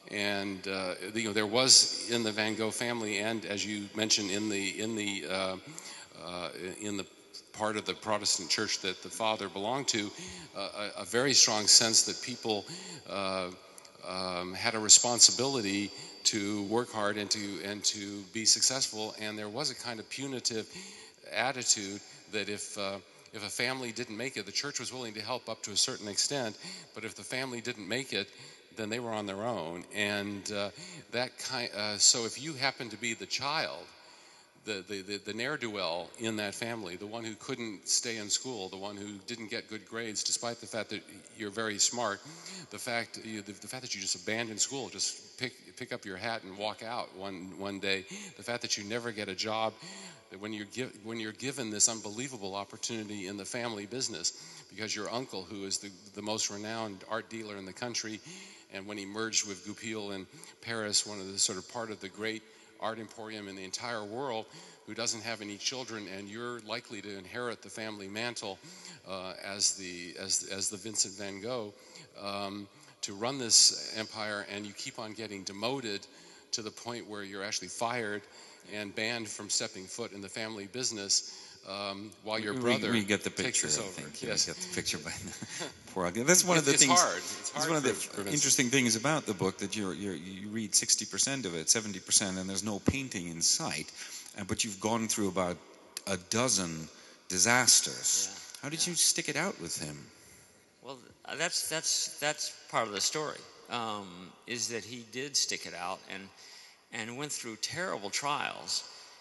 and uh, you know, there was in the Van Gogh family, and as you mentioned in the in the uh, uh, in the part of the Protestant church that the father belonged to, uh, a, a very strong sense that people uh, um, had a responsibility to work hard and to and to be successful. And there was a kind of punitive attitude that if uh, if a family didn't make it, the church was willing to help up to a certain extent, but if the family didn't make it, then they were on their own. And uh, that kind. Uh, so if you happen to be the child, The, the, the, the ne'er-do-well in that family, the one who couldn't stay in school, the one who didn't get good grades despite the fact that you're very smart, the fact you, the, the fact that you just abandon school, just pick pick up your hat and walk out one one day, the fact that you never get a job, that when you're give, when you're given this unbelievable opportunity in the family business because your uncle, who is the, the most renowned art dealer in the country, and when he merged with Goupil in Paris, one of the sort of part of the great art emporium in the entire world, who doesn't have any children, and you're likely to inherit the family mantle uh, as the as as the Vincent Van Gogh um, to run this empire, and you keep on getting demoted to the point where you're actually fired and banned from stepping foot in the family business. Um, while your brother we, we get the picture, takes this I over. think. Yes. We get the picture by Poor Ugly. That's one It, of the it's things. Hard. It's hard. It's one of the for interesting things about the book that you're, you're, you read sixty percent of it, seventy percent, and there's no painting in sight. Uh, but you've gone through about a dozen disasters. Yeah. How did Yeah. you stick it out with him? Well, that's that's that's part of the story. Um, is that he did stick it out and and went through terrible trials.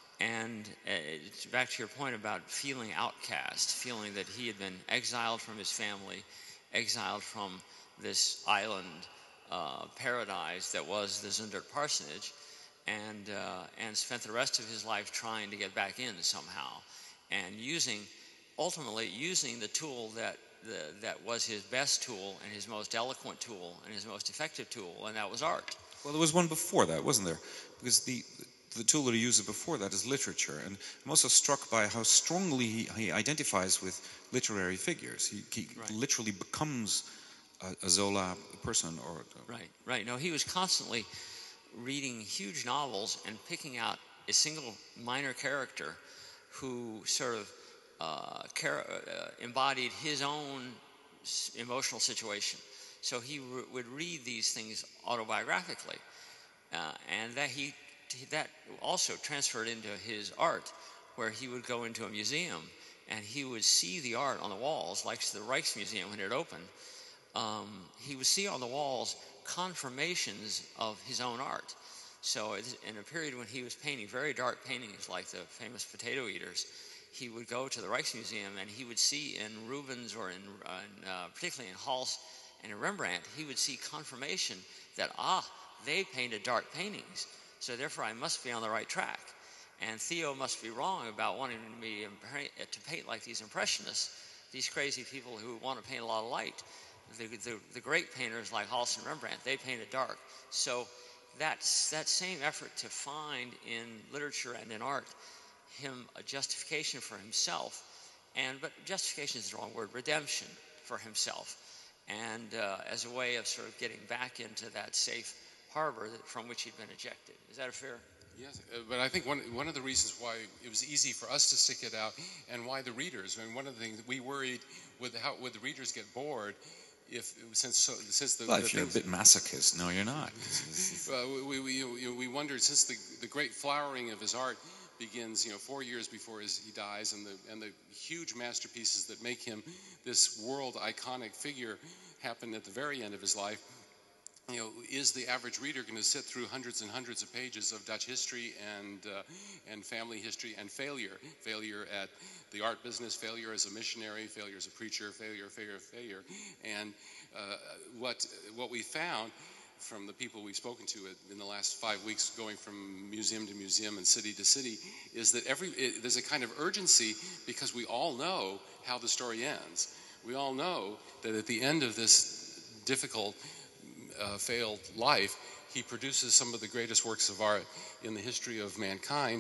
And uh, it's back to your point about feeling outcast, feeling that he had been exiled from his family, exiled from this island uh, paradise that was the Zundert parsonage, and uh, and spent the rest of his life trying to get back in somehow, and using, ultimately using the tool that the, that was his best tool and his most eloquent tool and his most effective tool, and that was art. Well, there was one before that, wasn't there? Because the the tool that he uses before that is literature, and I'm also struck by how strongly he, he identifies with literary figures. He, he Right. literally becomes a, a Zola person, or Right, right. No, he was constantly reading huge novels and picking out a single minor character who sort of uh, char- uh, embodied his own s- emotional situation. So he re- would read these things autobiographically, uh, and that he that also transferred into his art, where he would go into a museum and he would see the art on the walls, like the Rijksmuseum when it opened. Um, he would see on the walls confirmations of his own art. So in a period when he was painting very dark paintings like the famous Potato Eaters, he would go to the Rijksmuseum and he would see in Rubens or in, uh, in uh, particularly in Hals and in Rembrandt, he would see confirmation that, ah, they painted dark paintings, so therefore I must be on the right track. And Theo must be wrong about wanting me to paint like these impressionists, these crazy people who want to paint a lot of light. The, the, the great painters like Hals and Rembrandt, they painted dark. So that's, that same effort to find in literature and in art him a justification for himself, and but justification is the wrong word, redemption for himself, and uh, as a way of sort of getting back into that safe harbor that, from which he'd been ejected. Is that a fair? Yes, uh, but I think one one of the reasons why it was easy for us to stick it out, and why the readers, I mean, one of the things we worried with how would the readers get bored if since so, since the well, the if you're a bit masochist, no, you're not. uh, we, we we we wondered since the the great flowering of his art begins, you know, four years before his, he dies, and the and the huge masterpieces that make him this world iconic figure happen at the very end of his life. You know, is the average reader going to sit through hundreds and hundreds of pages of Dutch history and uh, and family history and failure, failure at the art business, failure as a missionary, failure as a preacher, failure, failure, failure, and uh, what what we found from the people we've spoken to in the last five weeks, going from museum to museum and city to city, is that every it, there's a kind of urgency because we all know how the story ends. We all know that at the end of this difficult Uh, failed life, he produces some of the greatest works of art in the history of mankind.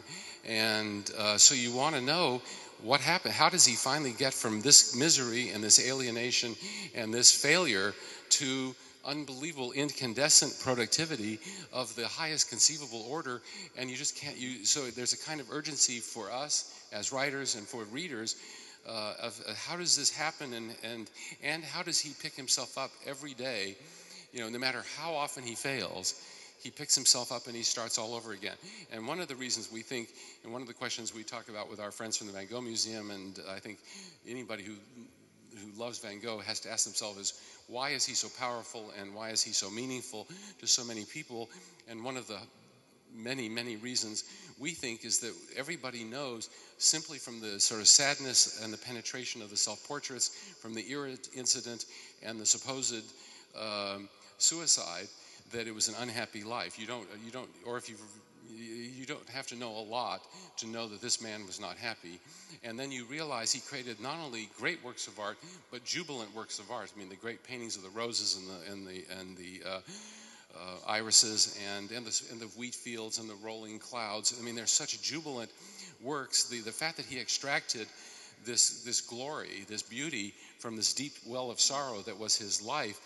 And uh, so you want to know what happened. How does he finally get from this misery and this alienation and this failure to unbelievable incandescent productivity of the highest conceivable order? And you just can't, you, so there's a kind of urgency for us as writers and for readers uh, of uh, how does this happen, and, and, and how does he pick himself up every day? You know, no matter how often he fails, he picks himself up and he starts all over again. And one of the reasons we think, and one of the questions we talk about with our friends from the Van Gogh Museum, and I think anybody who who loves Van Gogh has to ask themselves is, why is he so powerful and why is he so meaningful to so many people? And one of the many, many reasons we think is that everybody knows, simply from the sort of sadness and the penetration of the self-portraits, from the Era incident and the supposed um, suicide, that it was an unhappy life. You don't, you don't, or if you, you don't have to know a lot to know that this man was not happy. And then you realize he created not only great works of art, but jubilant works of art. I mean, the great paintings of the roses and the and the and the uh, uh, irises and and the, and the wheat fields and the rolling clouds. I mean, they're such jubilant works. The the fact that he extracted this this glory, this beauty from this deep well of sorrow that was his life,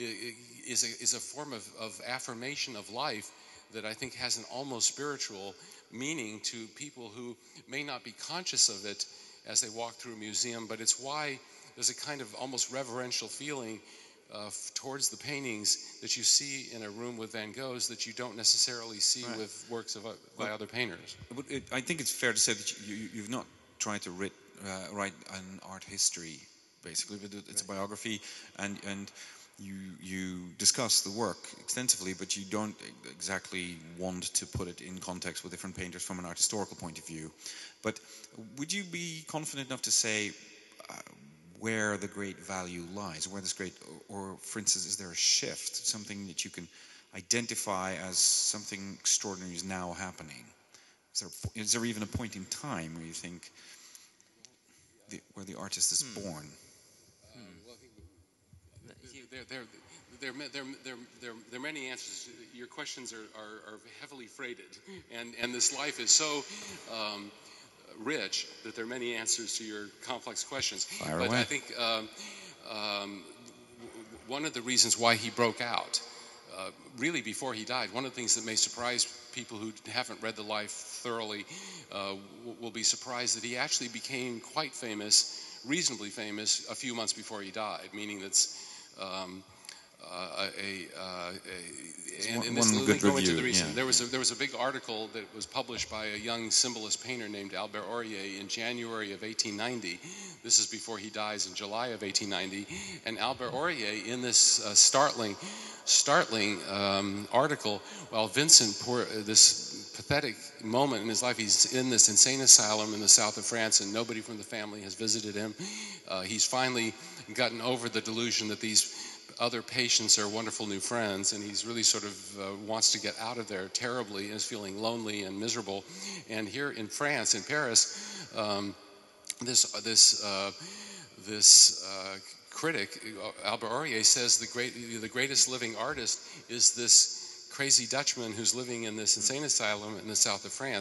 is a, is a form of, of affirmation of life that I think has an almost spiritual meaning to people who may not be conscious of it as they walk through a museum, but it's why there's a kind of almost reverential feeling uh, towards the paintings that you see in a room with Van Goghs that you don't necessarily see right. with works of, uh, by well, other painters. But it, I think it's fair to say that you, you've not tried to writ, uh, write an art history, basically, but it's right. a biography, and and you you discuss the work extensively, but you don't exactly want to put it in context with different painters from an art historical point of view. But would you be confident enough to say uh, where the great value lies, where this great, or, or for instance, is there a shift, something that you can identify as something extraordinary is now happening? Is there, is there even a point in time where you think the, where the artist is hmm. born? There, there, there, there, there, there, there are many answers. Your questions are, are, are heavily freighted, and, and this life is so um, rich that there are many answers to your complex questions. Fire but away. I think um, um, one of the reasons why he broke out, uh, really before he died, one of the things that may surprise people who haven't read the life thoroughly uh, will be surprised that he actually became quite famous, reasonably famous, a few months before he died, meaning that's Um, uh, a, uh, a, and, and this one will good go review, into the reason. Yeah. There was a, there was a big article that was published by a young symbolist painter named Albert Aurier in January of eighteen ninety. This is before he dies in July of eighteen ninety. And Albert Aurier, in this uh, startling, startling um, article, while Vincent, poor, uh, this pathetic moment in his life, he's in this insane asylum in the south of France, and nobody from the family has visited him. Uh, he's finally gotten over the delusion that these other patients are wonderful new friends, and he's really sort of uh, wants to get out of there terribly and is feeling lonely and miserable. And here in France, in Paris, um, this this uh, this uh, critic, Albert Aurier, says the great the greatest living artist is this crazy Dutchman who's living in this insane asylum in the south of France.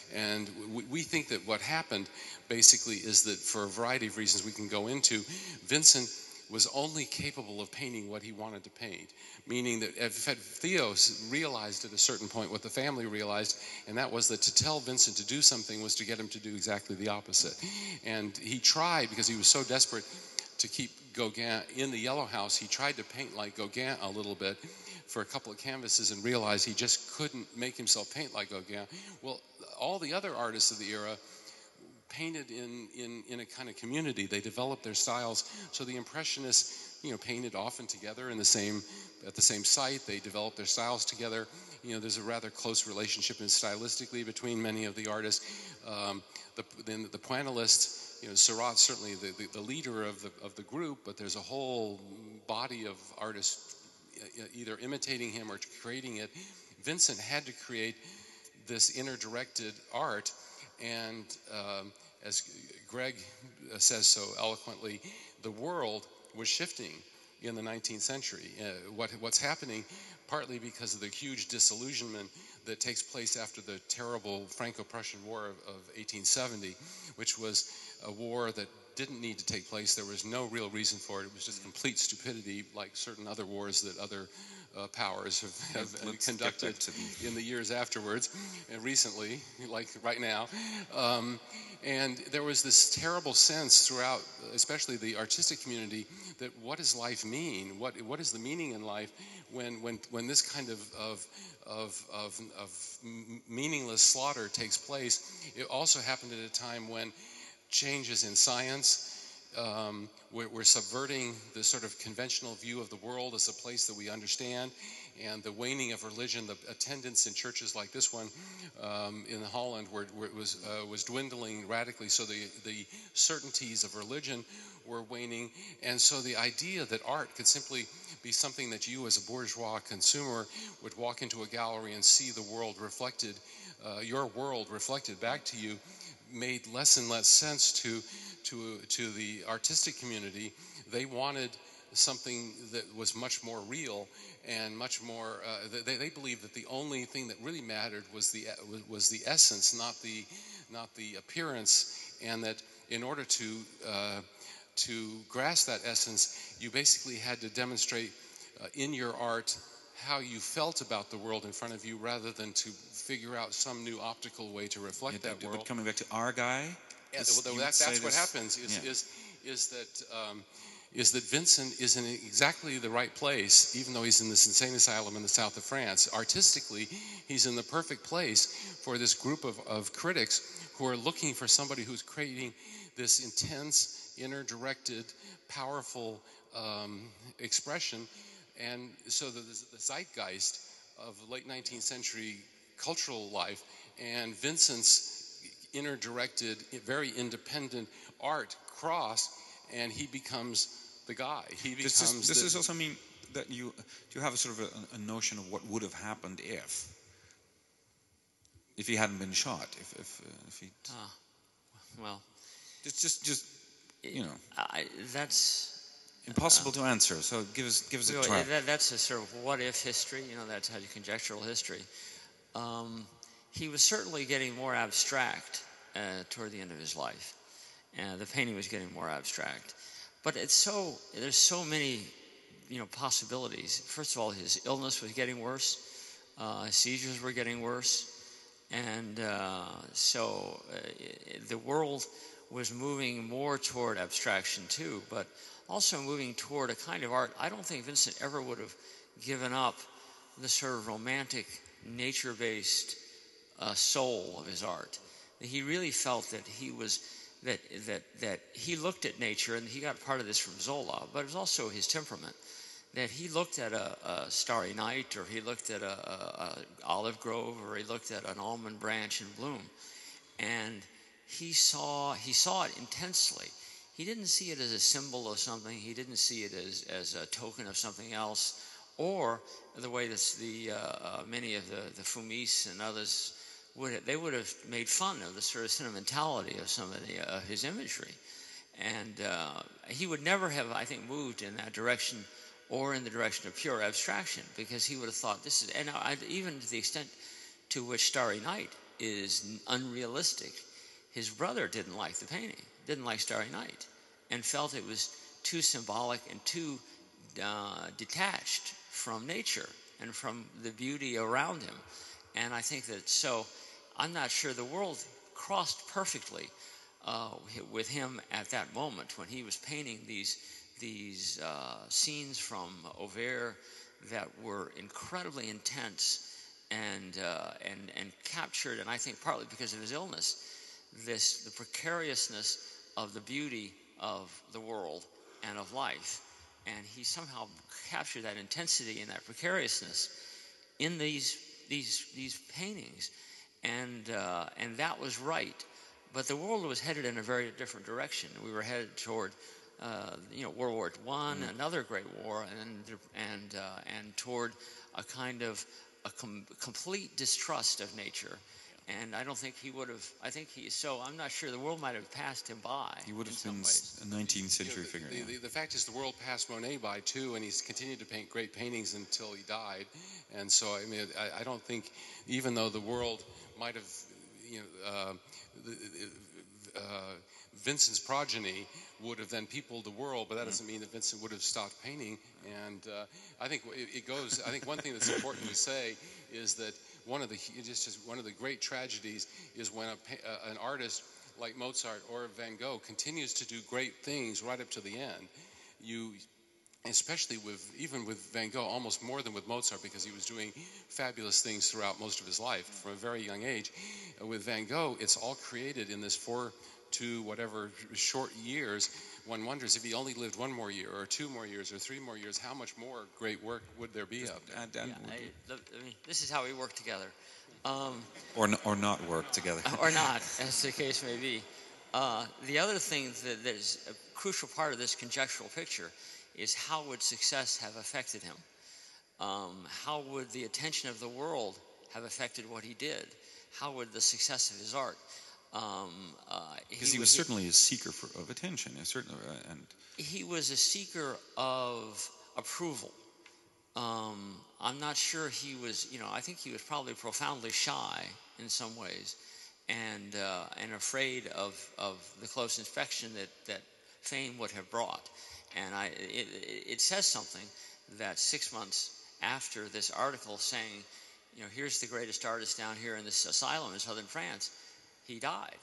And we, we think that what happened basically is that for a variety of reasons we can go into, Vincent was only capable of painting what he wanted to paint, meaning that Theo realized at a certain point what the family realized, and that was that to tell Vincent to do something was to get him to do exactly the opposite. And he tried, because he was so desperate to keep Gauguin in the Yellow House, he tried to paint like Gauguin a little bit for a couple of canvases and realized he just couldn't make himself paint like Gauguin. Well, all the other artists of the era painted in, in, in a kind of community. They developed their styles. So the Impressionists, you know, painted often together in the same, at the same site. They developed their styles together. You know, there's a rather close relationship in stylistically between many of the artists. Um, the, then the Pointillists, you know, Seurat's certainly the, the, the leader of the, of the group, but there's a whole body of artists either imitating him or creating it. Vincent had to create this inner-directed art, and um, as Greg says so eloquently, the world was shifting in the nineteenth century. Uh, what, what's happening, partly because of the huge disillusionment that takes place after the terrible Franco-Prussian War of, of eighteen seventy, which was a war that didn't need to take place. There was no real reason for it. It was just complete stupidity, like certain other wars that other uh, powers have, have conducted the... in the years afterwards, and recently, like right now. Um, and there was this terrible sense throughout, especially the artistic community, that what does life mean? What what is the meaning in life when when when this kind of of of of, of meaningless slaughter takes place? It also happened at a time when changes in science. Um, we're, we're subverting the sort of conventional view of the world as a place that we understand, and the waning of religion, the attendance in churches like this one um, in Holland, where, where it was uh, was dwindling radically. So the the certainties of religion were waning, and so the idea that art could simply be something that you, as a bourgeois consumer, would walk into a gallery and see the world reflected, uh, your world reflected back to you, made less and less sense to to to the artistic community. They wanted something that was much more real and much more. Uh, they, they believed that the only thing that really mattered was the was the essence, not the not the appearance, and that in order to uh, to grasp that essence, you basically had to demonstrate uh, in your art how you felt about the world in front of you, rather than to figure out some new optical way to reflect yeah, that but, world. But coming back to our guy, yeah, well, that, that's what happens. Is yeah. is is that um, is that Vincent is in exactly the right place, even though he's in this insane asylum in the south of France. Artistically, he's in the perfect place for this group of, of critics who are looking for somebody who's creating this intense, inner-directed, powerful um, expression. And so the, the zeitgeist of late nineteenth century cultural life and Vincent's inner-directed, very independent art cross, and he becomes the guy. He becomes. Does this, does the, this also mean that you do you have a sort of a, a notion of what would have happened if if he hadn't been shot? If if, uh, if he. Ah, well. It's just just you know. I, that's. Impossible uh, to answer. So give us give us a well, try. That, that's a sort of what if history. You know, that's how you conjectural history. Um, he was certainly getting more abstract uh, toward the end of his life, and the painting was getting more abstract. But it's so there's so many, you know, possibilities. First of all, his illness was getting worse. Uh, his seizures were getting worse, and uh, so uh, the world was moving more toward abstraction too, but also moving toward a kind of art. I don't think Vincent ever would have given up the sort of romantic, nature-based uh, soul of his art. He really felt that he was that that that he looked at nature, and he got part of this from Zola, but it was also his temperament. That he looked at a, a starry night, or he looked at a, a, a olive grove, or he looked at an almond branch in bloom, and he saw he saw it intensely. He didn't see it as a symbol of something. He didn't see it as, as a token of something else, or the way this, the uh, uh, many of the, the Fumis and others would have, they would have made fun of the sort of sentimentality of some of the, uh, his imagery. And uh, he would never have, I think, moved in that direction or in the direction of pure abstraction, because he would have thought this is, and I, even to the extent to which Starry Night is unrealistic. His brother didn't like the painting, didn't like Starry Night, and felt it was too symbolic and too uh, detached from nature and from the beauty around him. And I think that, so I'm not sure the world crossed perfectly uh, with him at that moment when he was painting these these uh, scenes from Auvers that were incredibly intense and uh, and and captured, and I think partly because of his illness, this the precariousness of the beauty of the world and of life, and he somehow captured that intensity and that precariousness in these these these paintings, and uh, and that was right. But the world was headed in a very different direction. We were headed toward, uh, you know, World War One, mm. another great war, and and uh, and toward a kind of a com- complete distrust of nature. And I don't think he would have. I think he. So I'm not sure the world might have passed him by. He would have been ways. a nineteenth century you know, the, figure. The, yeah. the, the fact is, the world passed Monet by too, and he's continued to paint great paintings until he died. And so, I mean, I, I don't think, even though the world might have, you know, uh, uh, Vincent's progeny would have then peopled the world, but that doesn't mean that Vincent would have stopped painting. And uh, I think it, it goes. I think one thing that's important to say is that one of the just, just one of the great tragedies is when a, uh, an artist like Mozart or Van Gogh continues to do great things right up to the end. You, especially with even with Van Gogh, almost more than with Mozart, because he was doing fabulous things throughout most of his life from a very young age. Uh, with Van Gogh, it's all created in this four to whatever short years. One wonders if he only lived one more year or two more years or three more years, how much more great work would there be out there? And, and yeah, I, the, I mean, this is how we work together. Um, or, n- or not work together. or not, as the case may be. Uh, the other thing that, that is a crucial part of this conjectural picture is how would success have affected him? Um, how would the attention of the world have affected what he did? How would the success of his art? Um, uh, because he, he was he, certainly a seeker for, of attention, certainly, uh, and he was a seeker of approval. Um, I'm not sure he was, you know, I think he was probably profoundly shy in some ways, and uh, and afraid of, of the close inspection that, that fame would have brought. And I, it, it says something that six months after this article saying, you know, here's the greatest artist down here in this asylum in southern France, he died.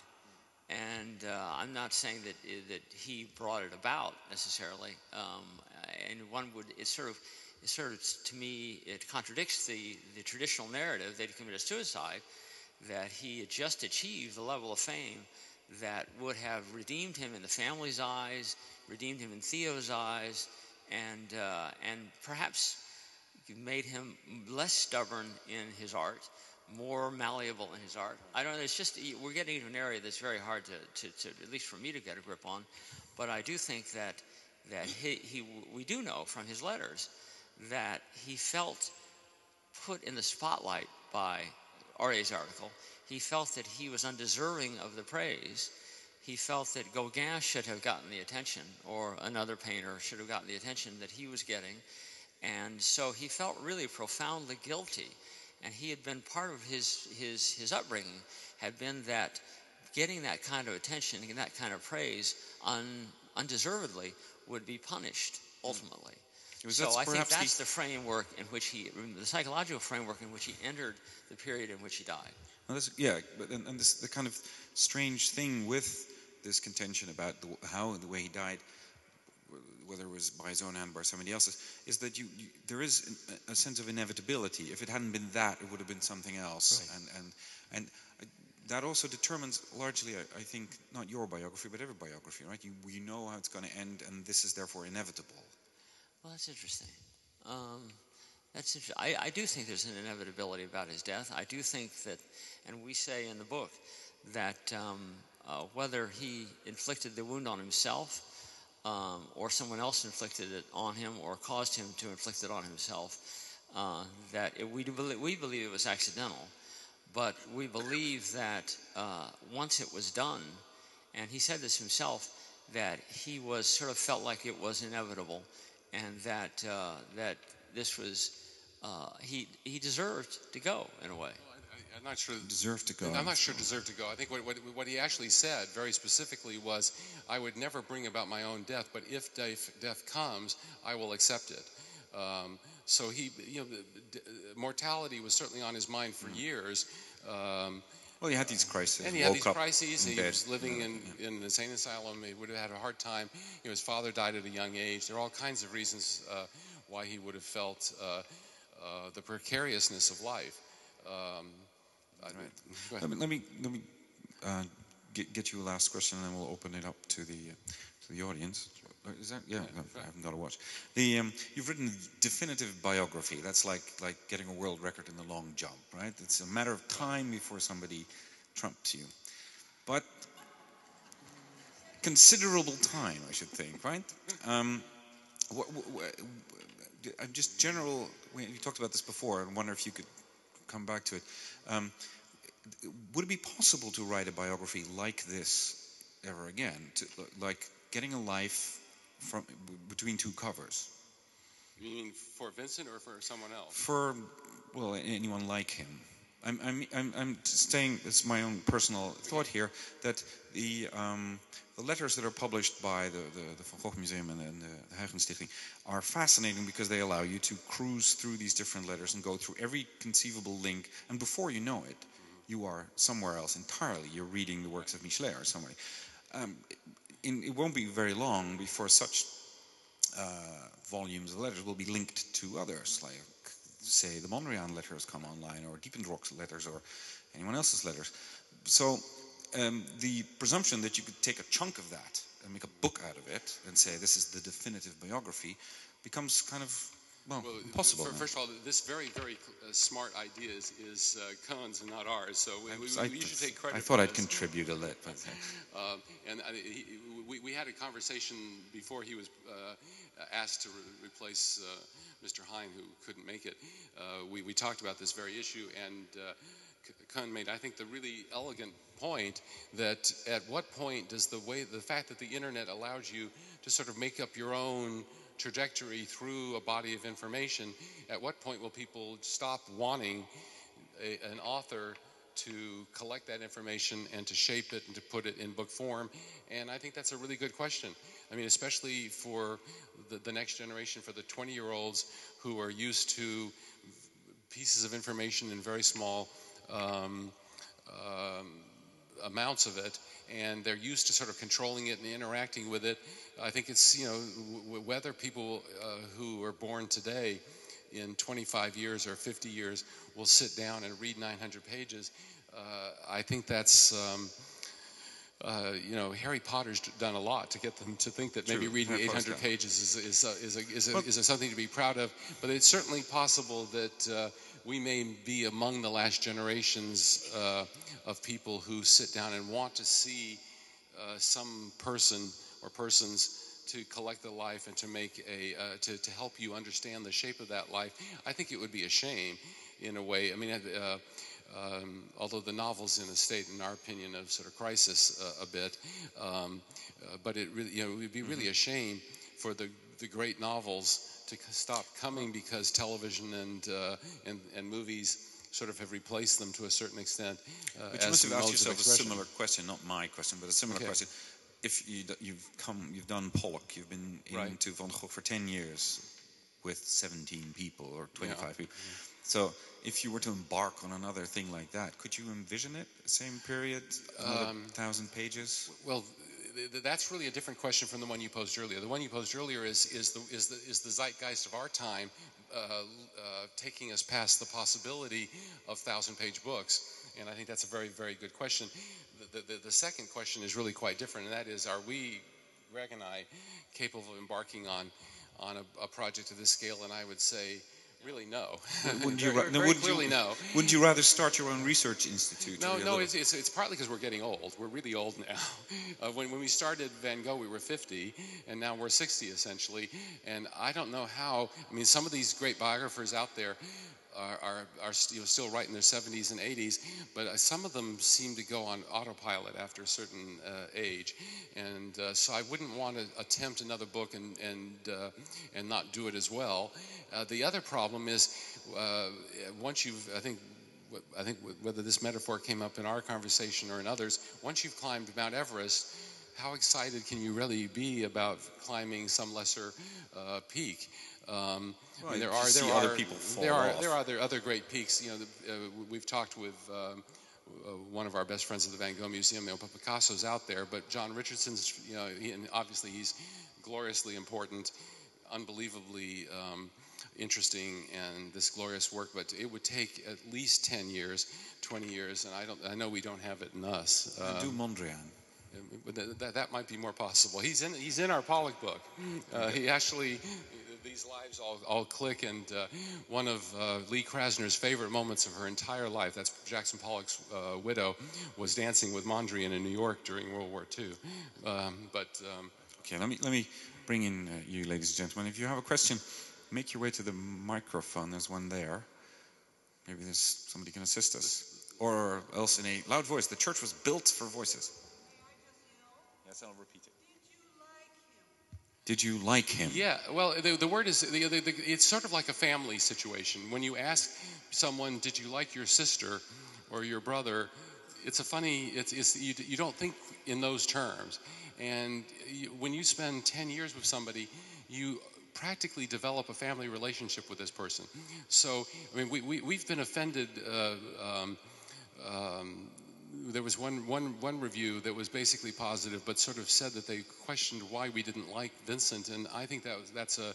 And uh, I'm not saying that that he brought it about necessarily. Um, and one would, it's sort of, it's sort of, to me, it contradicts the, the traditional narrative that he committed suicide, that he had just achieved the level of fame that would have redeemed him in the family's eyes, redeemed him in Theo's eyes, and uh, and perhaps made him less stubborn in his art, more malleable in his art. I don't know, it's just, we're getting into an area that's very hard to, to, to at least for me to get a grip on, but I do think that that he, he we do know from his letters that he felt put in the spotlight by Aurè's article. He felt that he was undeserving of the praise. He felt that Gauguin should have gotten the attention, or another painter should have gotten the attention that he was getting. And so he felt really profoundly guilty. And he had been part of his, his, his upbringing, had been that getting that kind of attention and that kind of praise un, undeservedly would be punished, ultimately. So I think that's the, the framework in which he, the psychological framework in which he entered the period in which he died. Well, this, yeah, but and, and this the kind of strange thing with this contention about the, how the way he died, whether it was by his own hand or by somebody else's, is that you, you there is a, a sense of inevitability. If it hadn't been that, it would have been something else, right. and and and that also determines largely, I, I think, not your biography but every biography, right? You you know how it's going to end, and this is therefore inevitable. Well, that's interesting. Um, that's inter- I, I do think there's an inevitability about his death. I do think that, and we say in the book, that um, uh, whether he inflicted the wound on himself um, or someone else inflicted it on him or caused him to inflict it on himself, uh, that it, we, do believe, we believe it was accidental. But we believe that uh, once it was done, and he said this himself, that he was sort of felt like it was inevitable, and that uh, that this was uh, he he deserved to go in a way. Well, I'm not sure deserve to go. I'm not sure deserve to go. I think what, what what he actually said very specifically was, I would never bring about my own death, but if death, death comes, I will accept it. Um, so he, you know, d- mortality was certainly on his mind for mm. years. Um, well, he had these crises. And he had these crises. He bed. was living yeah, in, yeah. in an insane asylum. He would have had a hard time. You know, his father died at a young age. There are all kinds of reasons uh, why he would have felt uh, uh, the precariousness of life. Um, right. Let me let me, let me uh, get, get you a last question, and then we'll open it up to the uh, to the audience. Is that yeah? No, I haven't got a watch. The um, you've written a definitive biography. That's like like getting a world record in the long jump, right? It's a matter of time before somebody trumps you, but considerable time, I should think, right? Um, what, what, what, just general. We talked about this before, and wonder if you could come back to it. Um, would it be possible to write a biography like this ever again? To, like getting a life from between two covers. You mean for Vincent or for someone else? For, well, anyone like him. I'm, I'm, I'm, I'm saying, it's my own personal thought here, that the um, the letters that are published by the, the, the Van Gogh Museum and the, and the Huygens are fascinating because they allow you to cruise through these different letters and go through every conceivable link, and before you know it, you are somewhere else entirely. You're reading the works of Michelet or somebody. Um, in, it won't be very long before such uh, volumes of letters will be linked to others, like, say, the Mondrian letters come online, or Diependrock's letters, or anyone else's letters. So um, the presumption that you could take a chunk of that and make a book out of it and say this is the definitive biography becomes kind of, well, well impossible. For, first of all, this very, very uh, smart idea is, is uh, Koen's and not ours, so we, we, I, we, you should take credit I thought for I'd this. contribute a little. But, um, and I, he, we, we had a conversation before he was uh, asked to re- replace uh, Mister Hein, who couldn't make it. Uh, we, we talked about this very issue, and uh, Koen made, I think, the really elegant point that at what point does the way, the fact that the internet allows you to sort of make up your own trajectory through a body of information, at what point will people stop wanting a, an author to collect that information and to shape it and to put it in book form? And I think that's a really good question. I mean, especially for the, the next generation, for the twenty-year-olds who are used to pieces of information in very small um, um, amounts of it, and they're used to sort of controlling it and interacting with it. I think it's, you know, w- whether people uh, who are born today in twenty-five years or fifty years will sit down and read nine hundred pages. Uh, I think that's, um, uh, you know, Harry Potter's done a lot to get them to think that maybe True. reading Harry eight hundred pages is is a, is a, is, a, well, is a something to be proud of. But it's certainly possible that uh, we may be among the last generations uh, of people who sit down and want to see uh, some person or persons to collect the life and to make a uh, to to help you understand the shape of that life. I think it would be a shame, in a way. I mean, uh, um, although the novel's in a state, in our opinion, of sort of crisis uh, a bit, um, uh, but it really, you know, it would be really a shame for the the great novels to stop coming because television and uh, and and movies sort of have replaced them to a certain extent. Uh, but you as must have asked modes of yourself a expression. similar question, not my question, but a similar Okay. question. If you, you've come, you've done Pollock, you've been Right. into Van Gogh for ten years with seventeen people or twenty-five Yeah. people. So if you were to embark on another thing like that, could you envision it? Same period, another Um, thousand pages? Well, th- th- that's really a different question from the one you posed earlier. The one you posed earlier is is the is the is the zeitgeist of our time uh, uh, taking us past the possibility of thousand-page books, and I think that's a very very good question. The, the the second question is really quite different, and that is: are we, Greg and I, capable of embarking on on a, a project of this scale? And I would say, really, no. Wouldn't you, very, ra- very wouldn't clearly, you, no. Wouldn't you rather start your own research institute? No, or your no, little- it's, it's, it's partly because we're getting old. We're really old now. Uh, when, when we started Van Gogh, we were fifty, and now we're sixty, essentially. And I don't know how, I mean, some of these great biographers out there are, are, are you know, still right in their seventies and eighties, but uh, some of them seem to go on autopilot after a certain uh, age. And uh, so I wouldn't want to attempt another book and, and, uh, and not do it as well. Uh, the other problem is, uh, once you've, I think, I think whether this metaphor came up in our conversation or in others, once you've climbed Mount Everest, how excited can you really be about climbing some lesser uh, peak? Um, well, I mean, there you are see there other are people fall there are off. there are other other great peaks. You know, the, uh, we've talked with um, uh, one of our best friends at the Van Gogh Museum. You know, Picasso's out there, but John Richardson's. You know, he, and obviously he's gloriously important, unbelievably um, interesting, and this glorious work. But it would take at least ten years, twenty years, and I don't. I know we don't have it in us. Do Um, Mondrian. but th- that, that might be more possible. He's in he's in our Pollock book. Uh, he actually, these lives all, all click, and uh, one of uh, Lee Krasner's favorite moments of her entire life, that's Jackson Pollock's uh, widow, was dancing with Mondrian in New York during World War Two. Um, but um, Okay, let me let me bring in uh, you, ladies and gentlemen. If you have a question, make your way to the microphone. There's one there. Maybe there's somebody can assist us, or else in a loud voice. The church was built for voices. Yes, I'll repeat it. Did you like him? Yeah, well, the, the word is, the, the, the, it's sort of like a family situation. When you ask someone, did you like your sister or your brother, it's a funny, it's, it's you, you don't think in those terms. And you, when you spend ten years with somebody, you practically develop a family relationship with this person. So, I mean, we, we, we've been offended. Uh, um, um, there was one, one, one review that was basically positive, but sort of said that they questioned why we didn't like Vincent, and I think that was, that's a,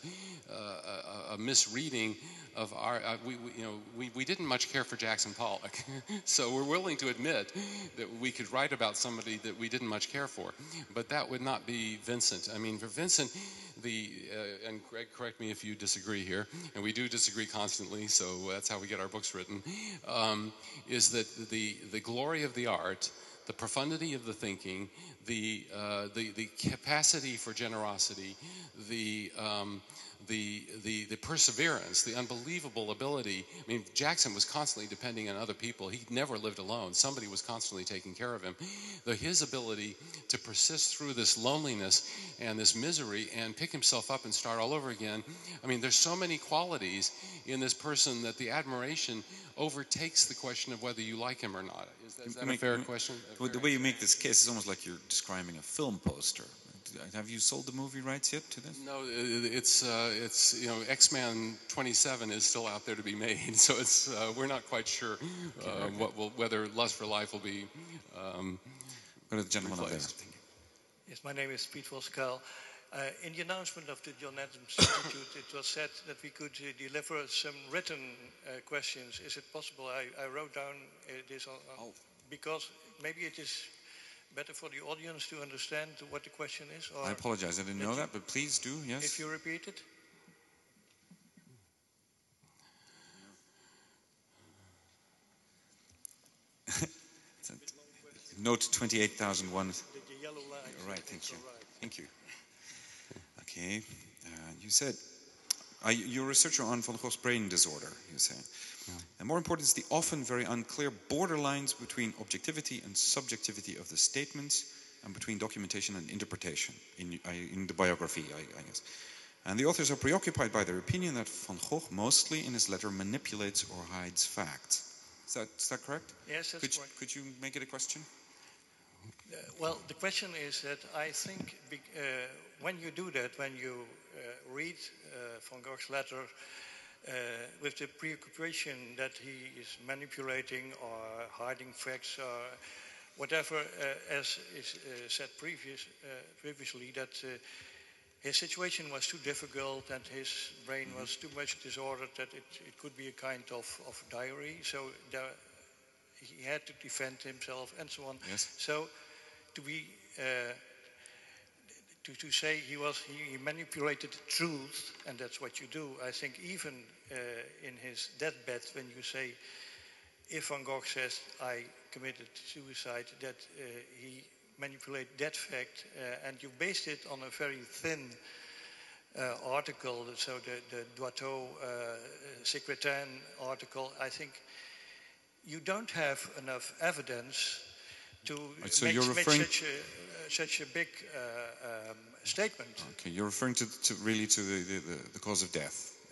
a, a misreading of our. Uh, we, we, you know, we, we didn't much care for Jackson Pollock, so we're willing to admit that we could write about somebody that we didn't much care for, but that would not be Vincent. I mean, for Vincent, the uh, and Greg, correct me if you disagree here, and we do disagree constantly, so that's how we get our books written. Um, is that the the glory of the art, the profundity of the thinking, the uh, the the capacity for generosity, the um, the the the perseverance, the unbelievable ability. I mean, Jackson was constantly depending on other people. He never lived alone. Somebody was constantly taking care of him. The, his ability to persist through this loneliness and this misery and pick himself up and start all over again. I mean, there's so many qualities in this person that the admiration overtakes the question of whether you like him or not. Is that, is that a fair question? A Well, fair the way you make this case is almost like you're describing a film poster. Have you sold the movie rights yet to this? No, it's uh, it's you know X-Men twenty-seven is still out there to be made, so it's uh, we're not quite sure uh, okay, okay. what will whether Lust for Life will be. Um, Go to the gentleman up there. Yes, my name is Piet Voskuil. Uh, in the announcement of the John Adams Institute, it was said that we could uh, deliver some written uh, questions. Is it possible? I, I wrote down uh, this on, on, oh. because maybe it is better for the audience to understand what the question is. Or I apologize, I didn't know that, but please do, yes. If you repeat it. Note twenty-eight thousand one. The, the yellow line. Right, thank you. Right. Thank you. Okay, uh, you said, uh, you're a researcher on Van Gogh's brain disorder, you say. Yeah. And more important is the often very unclear borderlines between objectivity and subjectivity of the statements and between documentation and interpretation in, uh, in the biography, I, I guess. And the authors are preoccupied by their opinion that Van Gogh mostly in his letter manipulates or hides facts. Is that, is that correct? Yes, that's could correct. You, could you make it a question? Uh, well, the question is that I think be, uh, when you do that, when you uh, read uh, Van Gogh's letter uh, with the preoccupation that he is manipulating or hiding facts or whatever, uh, as is uh, said previous, uh, previously, that uh, his situation was too difficult and his brain was too much disordered that it, it could be a kind of, of diary. So there, he had to defend himself and so on. Yes. So to be uh, to, to say he was he, he manipulated truth, and that's what you do. I think even uh, in his deathbed, when you say, if Van Gogh says I committed suicide, that uh, he manipulated that fact, uh, and you based it on a very thin uh, article. So the the Doiteau uh, Secrétaire article. I think you don't have enough evidence to so make, you're make referring such a uh, such a big uh, um, statement. Okay, you're referring to, to really to the, the, the cause of death in, in,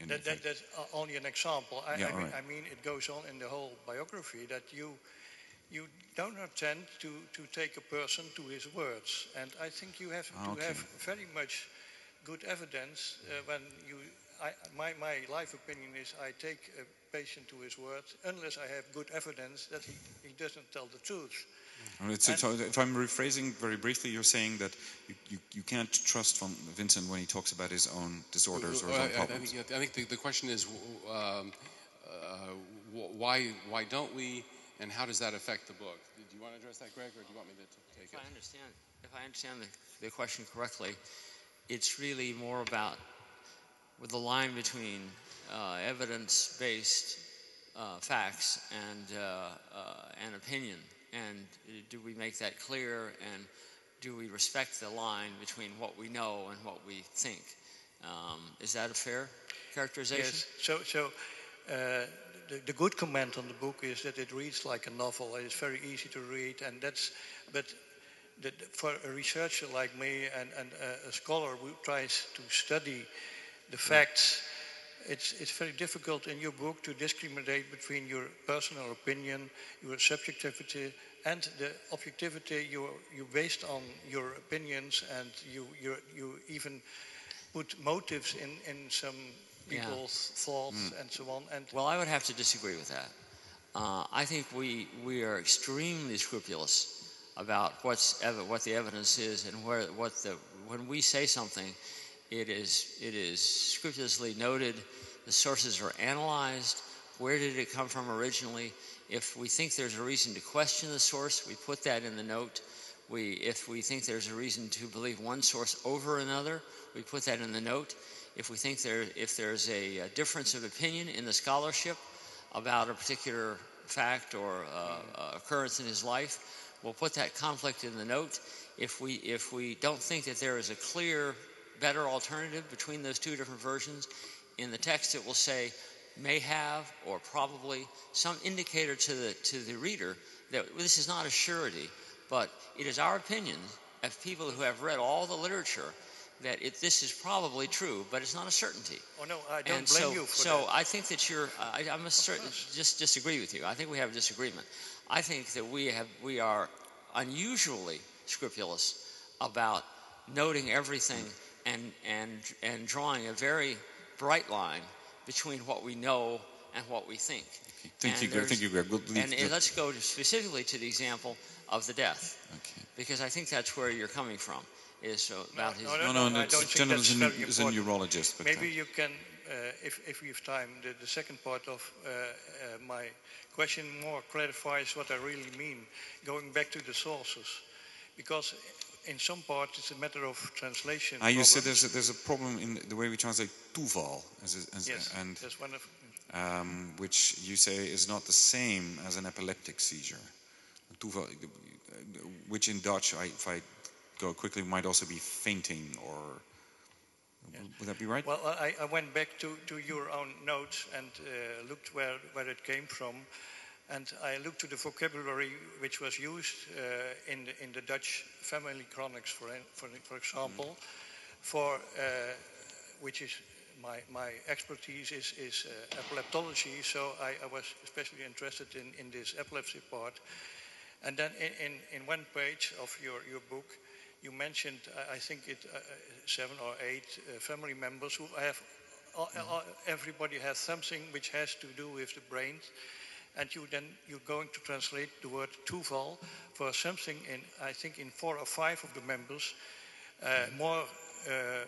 in that, that, that's only an example. I, yeah, I, mean, right. I mean, it goes on in the whole biography that you you do not tend to, to take a person to his words. And I think you have okay. to have very much good evidence uh, when you... I, my, my life opinion is I take a patient to his words unless I have good evidence that he, he doesn't tell the truth. So, so if I'm rephrasing very briefly, you're saying that you, you, you can't trust from Vincent when he talks about his own disorders or his own I, I problems. think, I think the, the question is, um, uh, why why don't we, and how does that affect the book? Do you want to address that, Greg, or do you want me to t- take if it? I understand, if I understand the, the question correctly, it's really more about with the line between uh, evidence-based uh, facts and uh, uh, and opinion. And do we make that clear, and do we respect the line between what we know and what we think? Um, is that a fair characterization? Yes. So, so uh, the, the good comment on the book is that it reads like a novel. It's very easy to read, and that's. But the, for a researcher like me and, and a, a scholar who tries to study the facts, it's it's very difficult in your book to discriminate between your personal opinion, your subjectivity, and the objectivity you you based on your opinions, and you you you even put motives in in some people's yeah. thoughts mm. and so on. And well, I would have to disagree with that. Uh, I think we we are extremely scrupulous about what's ev- what the evidence is, and where what the when we say something, it is it is scrupulously noted. The sources are analyzed. Where did it come from originally? If we think there's a reason to question the source, we put that in the note. We, if we think there's a reason to believe one source over another, we put that in the note. If we think there, if there's a, a difference of opinion in the scholarship about a particular fact or uh, occurrence in his life, we'll put that conflict in the note. If we, if we don't think that there is a clear, better alternative between those two different versions, in the text it will say may have or probably, some indicator to the to the reader that this is not a surety, but it is our opinion as people who have read all the literature that it, this is probably true, but it's not a certainty. Oh no, I don't and blame so, you for so that. I think that you're. I, I must certain, just disagree with you. I think we have a disagreement. I think that we have we are unusually scrupulous about noting everything and and and drawing a very bright line between what we know and what we think. Okay. Thank and you, Greg. Thank you, Greg. We'll and the... let's go to specifically to the example of the death, okay. because I think that's where you're coming from. Is about no, his. No, no, no, no. no I don't think that's very important. Is a neurologist. But maybe uh... you can, uh, if if we have time, the, the second part of uh, uh, my question more clarifies what I really mean. Going back to the sources, because in some parts it's a matter of translation. Ah, you said there's a, there's a problem in the way we translate toeval, as, a, as yes, and that's one of, um, which you say is not the same as an epileptic seizure. Toeval, which in Dutch, I, if I go quickly, might also be fainting, or yeah. would that be right? Well, I, I went back to, to your own notes and uh, looked where, where it came from. And I looked to the vocabulary which was used uh, in, the, in the Dutch family chronics, for for, for example, mm. for uh, which is my, my expertise is, is uh, epileptology. So I, I was especially interested in, in this epilepsy part. And then in, in, in one page of your, your book, you mentioned, I think it uh, seven or eight uh, family members who have, uh, uh, everybody has something which has to do with the brain. And you then you're going to translate the word toeval for something in, I think, in four or five of the members. Uh, more, uh,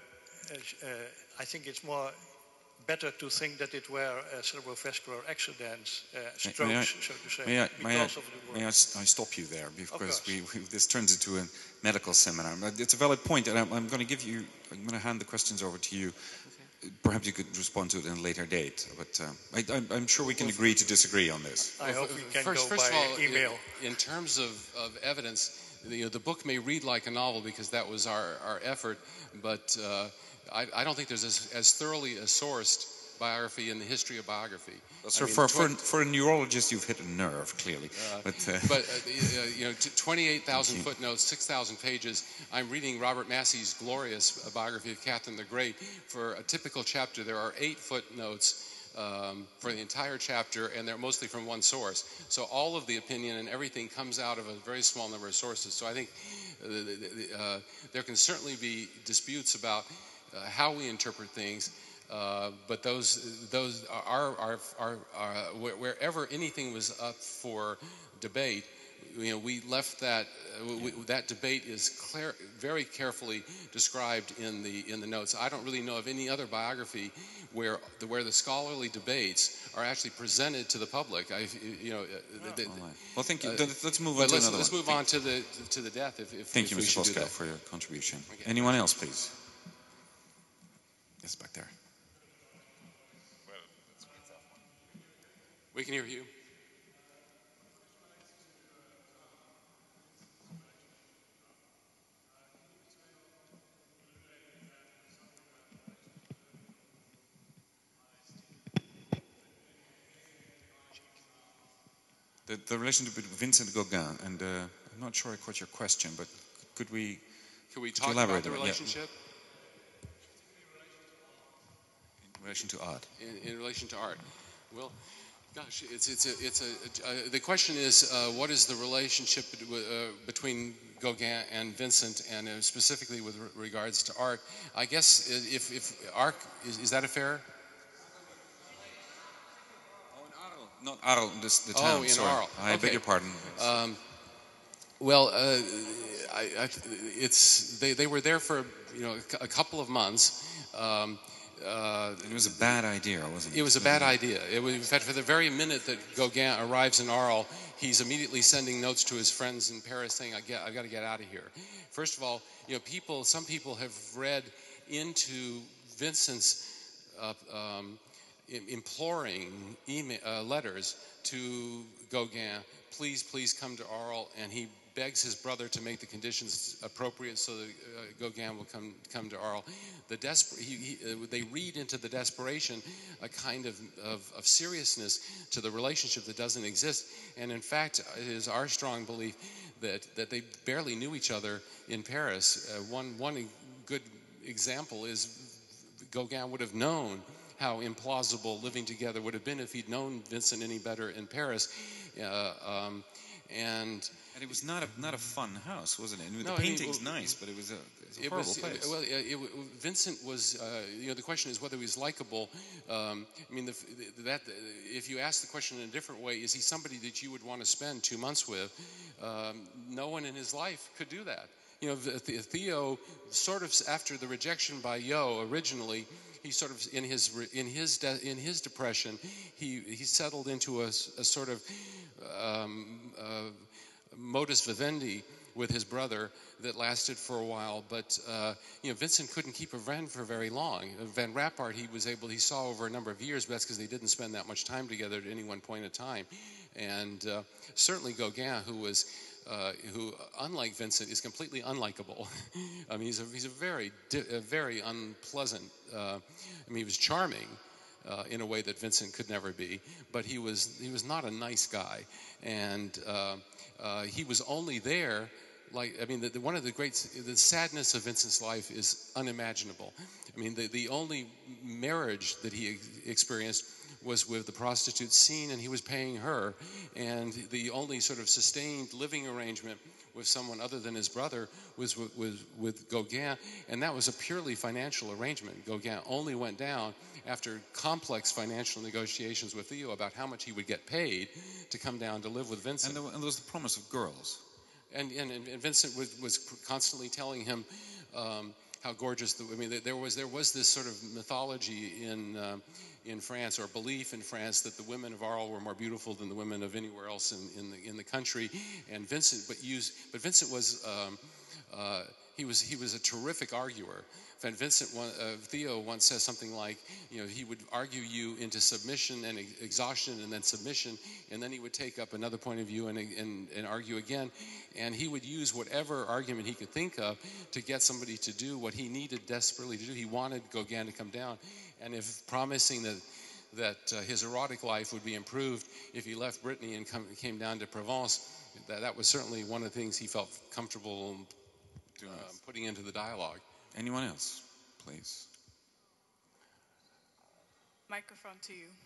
uh, I think it's more better to think that it were uh, cerebrovascular accidents, uh, strokes, may I, so to say, may I, because may I, of the word. May I, I stop you there, because we, we, this turns into a medical seminar. It's a valid point, and I'm, I'm going to give you, I'm going to hand the questions over to you. Perhaps you could respond to it in a later date, but uh, I, I'm, I'm sure we can agree to disagree on this. I hope we can first, go first by of all, email. In, in terms of, of evidence, you know, the book may read like a novel because that was our, our effort, but uh, I, I don't think there's as, as thoroughly a sourced biography and the history of biography. So I mean, for, for, for a neurologist, you've hit a nerve, clearly. Uh, but uh, but uh, you know, twenty-eight thousand footnotes, six thousand pages. I'm reading Robert Massey's glorious biography of Catherine the Great. For a typical chapter, there are eight footnotes um, for the entire chapter, and they're mostly from one source. So all of the opinion and everything comes out of a very small number of sources. So I think uh, uh, there can certainly be disputes about uh, how we interpret things. Uh, but those those are, are, are, are wherever anything was up for debate, you know, we left that uh, we, that debate is clear, very carefully described in the in the notes. I don't really know of any other biography where the, where the scholarly debates are actually presented to the public. I, you know, oh, the, well, thank you. Uh, let's move on to let's, another let's one. move on to the to the death. If, if, thank if you, we Mister Bosco, for your contribution. Okay. Anyone else, please? Yes, back there. We can hear you. The, the relationship with Vincent Gauguin, and uh, I'm not sure I caught your question, but could we Could we talk elaborate about the on relationship? Yeah. In relation to art. In, in relation to art. Well, gosh, it's it's a it's a, uh, the question is uh, what is the relationship uh, between Gauguin and Vincent, and uh, specifically with re- regards to art? I guess if if art is, is that a fair? Not Arles, this, the town. Oh, in sorry. Arles. I okay. beg your pardon. Um, well, uh, I, I, it's they, they were there for you know a couple of months. Um, uh, it was a bad idea, wasn't it? It was a bad idea. It was, in fact, for the very minute that Gauguin arrives in Arles, he's immediately sending notes to his friends in Paris saying, I get, I've got to get out of here. First of all, you know, people, some people have read into Vincent's uh, um, imploring email, uh, letters to Gauguin, please, please come to Arles, and he begs his brother to make the conditions appropriate so that uh, Gauguin will come come to Arles. The desper- he, he, uh, they read into the desperation a kind of, of, of seriousness to the relationship that doesn't exist, and in fact, it is our strong belief that, that they barely knew each other in Paris. Uh, one, one good example is Gauguin would have known how implausible living together would have been if he'd known Vincent any better in Paris. Uh, um, and and it was not a not a fun house, wasn't it? I mean, no, the painting's I mean, well, nice, but it was a, it was a it horrible was, place. Well, it, it, Vincent was. Uh, you know, the question is whether he was likable. Um, I mean, the, that if you ask the question in a different way, is he somebody that you would want to spend two months with? Um, no one in his life could do that. You know, Theo, sort of after the rejection by Yo originally, he sort of in his in his in his depression, he he settled into a, a sort of um, uh, modus vivendi with his brother that lasted for a while. But uh, you know, Vincent couldn't keep a friend for very long. Van Rappart, he was able, he saw over a number of years, but that's because they didn't spend that much time together at any one point in time. And uh, certainly Gauguin, who was. Uh, who, unlike Vincent, is completely unlikable. I mean, he's a, he's a very, a very unpleasant. Uh, I mean, he was charming uh, in a way that Vincent could never be, but he was he was not a nice guy, and uh, uh, he was only there. Like, I mean, the, the, one of the great, the sadness of Vincent's life is unimaginable. I mean, the, the only marriage that he ex- experienced was with the prostitute Scene, and he was paying her. And the only sort of sustained living arrangement with someone other than his brother was with, with, with Gauguin, and that was a purely financial arrangement. Gauguin only went down after complex financial negotiations with Theo about how much he would get paid to come down to live with Vincent. And there, and there was the promise of girls. And, and, and Vincent was, was constantly telling him um, how gorgeous. The, I mean, there was there was this sort of mythology in uh, in France, or belief in France, that the women of Arles were more beautiful than the women of anywhere else in, in the in the country. And Vincent, but used, but Vincent was um, uh, he was he was a terrific arguer. Van Vincent, uh, Theo once says something like, you know, he would argue you into submission and ex- exhaustion and then submission, and then he would take up another point of view and, and, and argue again, and he would use whatever argument he could think of to get somebody to do what he needed desperately to do. He wanted Gauguin to come down, and if promising that that uh, his erotic life would be improved if he left Brittany and come, came down to Provence, that, that was certainly one of the things he felt comfortable uh, putting into the dialogue. Anyone else, please? Microphone to you.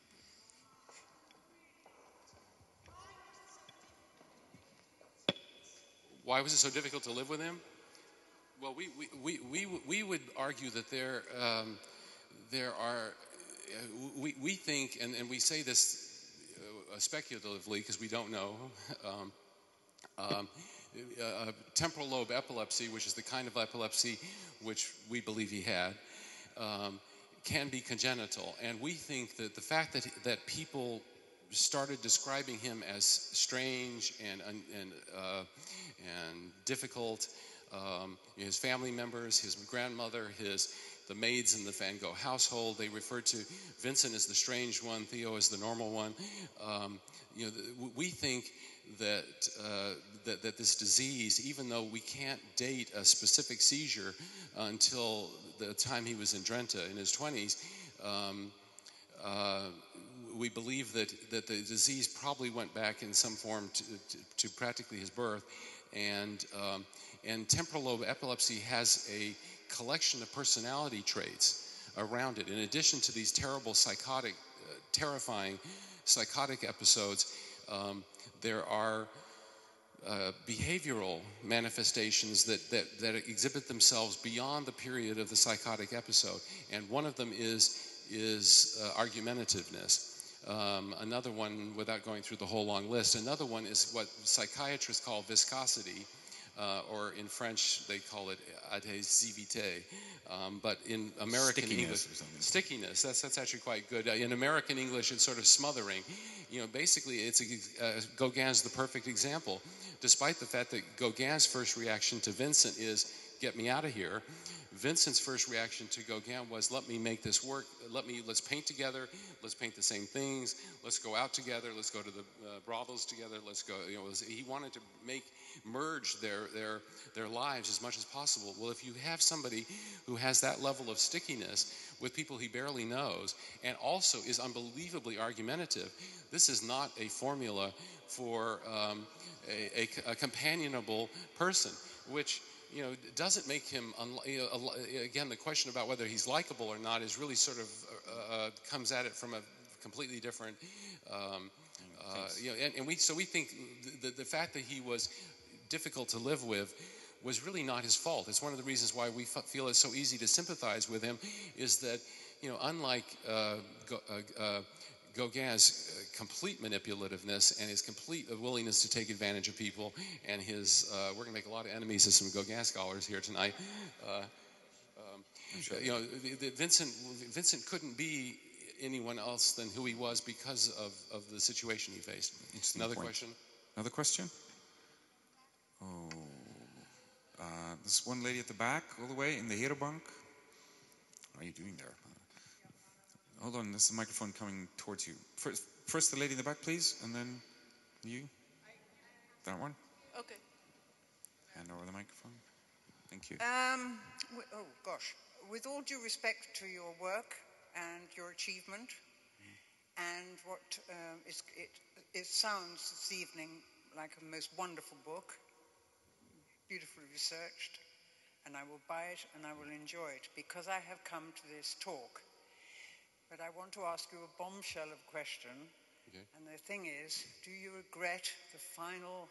Why was it so difficult to live with him? Well, we we, we, we, we would argue that there um, there are uh, we we think, and, and we say this uh, speculatively because we don't know. Um, um, Uh, temporal lobe epilepsy, which is the kind of epilepsy which we believe he had, um, can be congenital. And we think that the fact that that people started describing him as strange and and uh, and difficult, um, his family members, his grandmother, his the maids in the Van Gogh household, they referred to Vincent as the strange one, Theo as the normal one. Um, you know, we think that, uh, that that this disease, even though we can't date a specific seizure until the time he was in Drenthe in his twenties, um, uh, we believe that, that the disease probably went back in some form to, to, to practically his birth. And, um, and temporal lobe epilepsy has a collection of personality traits around it. In addition to these terrible psychotic, uh, terrifying psychotic episodes, um, there are uh, behavioral manifestations that, that, that exhibit themselves beyond the period of the psychotic episode. And one of them is, is uh, argumentativeness. Um, another one, without going through the whole long list, another one is what psychiatrists call viscosity, uh, or in French they call it adhésivité, um, but in American stickiness English, or something. stickiness. That's that's actually quite good. Uh, in American English, it's sort of smothering. You know, basically, it's a, uh, Gauguin's the perfect example. Despite the fact that Gauguin's first reaction to Vincent is "get me out of here," Vincent's first reaction to Gauguin was, let me make this work, let me, let's paint together, let's paint the same things, let's go out together, let's go to the uh, brothels together, let's go, you know, he wanted to make, merge their, their, their lives as much as possible. Well, if you have somebody who has that level of stickiness with people he barely knows, and also is unbelievably argumentative, this is not a formula for um, a, a, a companionable person, which, you know, doesn't make him, un- you know, again, the question about whether he's likable or not is really sort of, uh, comes at it from a completely different, um, uh, you know, and, and we, so we think the, the fact that he was difficult to live with was really not his fault. It's one of the reasons why we f- feel it's so easy to sympathize with him, is that, you know, unlike uh, Go- uh, uh, Gauguin's complete manipulativeness and his complete willingness to take advantage of people, and his, uh, we're going to make a lot of enemies of some Gauguin scholars here tonight. Uh, um, sure. You know, the, the Vincent, Vincent couldn't be anyone else than who he was because of, of the situation he faced. Another point. question? Another question? Oh, uh, this one lady at the back, all the way in the Herenbank. What are you doing there? Hold on, there's a microphone coming towards you. First, first the lady in the back, please, and then you. That one? Okay. Hand over the microphone. Thank you. Um, w- oh, gosh. With all due respect to your work and your achievement, and what um, is, it, it sounds this evening like a most wonderful book, beautifully researched, and I will buy it and I will enjoy it because I have come to this talk. But I want to ask you a bombshell of a question. Okay. And the thing is, do you regret the final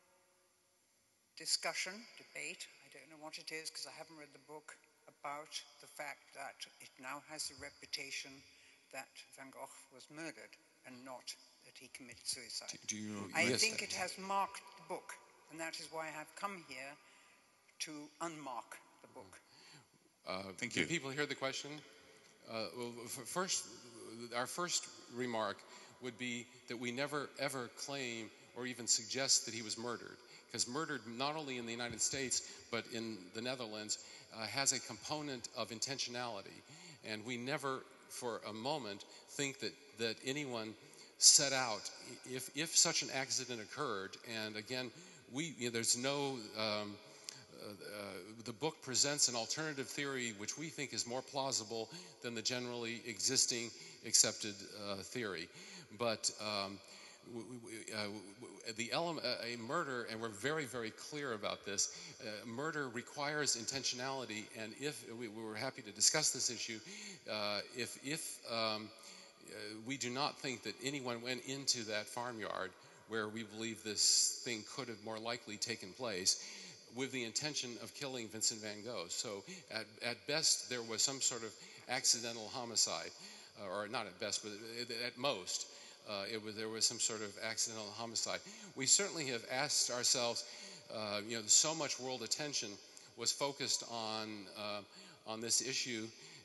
discussion, debate, I don't know what it is because I haven't read the book, about the fact that it now has a reputation that Van Gogh was murdered and not that he committed suicide? Do, do you, I yes, think it has marked the book, and that is why I have come here to unmark the book. Uh, Thank you. Did people hear the question? Uh, well, first, our first remark would be that we never ever claim or even suggest that he was murdered. because murder, not only in the United States, but in the Netherlands, uh, has a component of intentionality. And we never, for a moment, think that, that anyone set out, if, if such an accident occurred, and again, we, you know, there's no, um, uh, uh, the book presents an alternative theory which we think is more plausible than the generally existing accepted uh, theory. But um, we, we, uh, the element, uh, a murder, and we're very, very clear about this, uh, murder requires intentionality, and if, we, we were happy to discuss this issue, uh, if, if um, uh, we do not think that anyone went into that farmyard where we believe this thing could have more likely taken place with the intention of killing Vincent Van Gogh. So at, at best, there was some sort of accidental homicide, uh, or not at best, but at most, uh, it was, there was some sort of accidental homicide. We certainly have asked ourselves, uh, you know, so much world attention was focused on, uh, on this issue,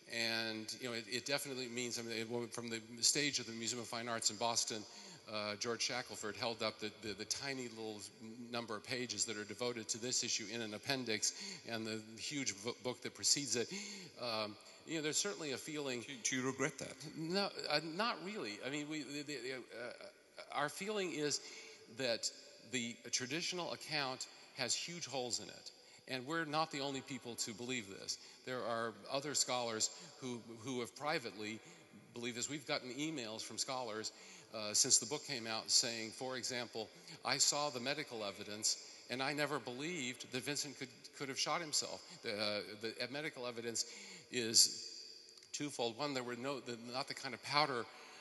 and you know, it, it definitely means, I mean, it, from the stage of the Museum of Fine Arts in Boston, Uh, George Shackelford held up the, the, the tiny little number of pages that are devoted to this issue in an appendix, and the huge book that precedes it. Um, you know, there's certainly a feeling. Do, do you regret that? No, uh, not really. I mean, we, the, the, uh, our feeling is that the traditional account has huge holes in it, and we're not the only people to believe this. There are other scholars who who have privately believed this. We've gotten emails from scholars Uh, since the book came out saying, for example, I saw the medical evidence and I never believed that Vincent could, could have shot himself. The, uh, the uh, medical evidence is twofold. One, there were no, the, not the kind of powder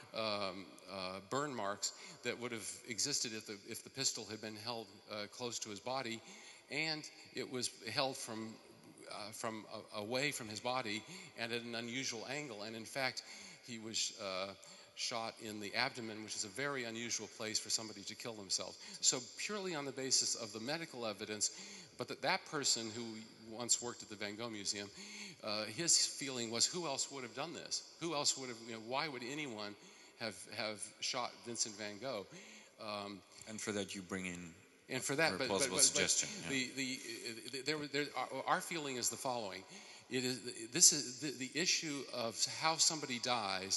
um, uh, burn marks that would have existed if the, if the pistol had been held uh, close to his body, and it was held from, uh, from uh, away from his body and at an unusual angle. And in fact, he was Uh, shot in the abdomen, which is a very unusual place for somebody to kill themselves. So purely on the basis of the medical evidence, but that that person who once worked at the Van Gogh Museum, uh, his feeling was, who else would have done this? Who else would have, you know, why would anyone have, have shot Vincent Van Gogh? Um, and for that you bring in and for that, a but, plausible but, but, suggestion. But yeah. the, the, there, there, our, our feeling is the following. It is, this is the, the issue of how somebody dies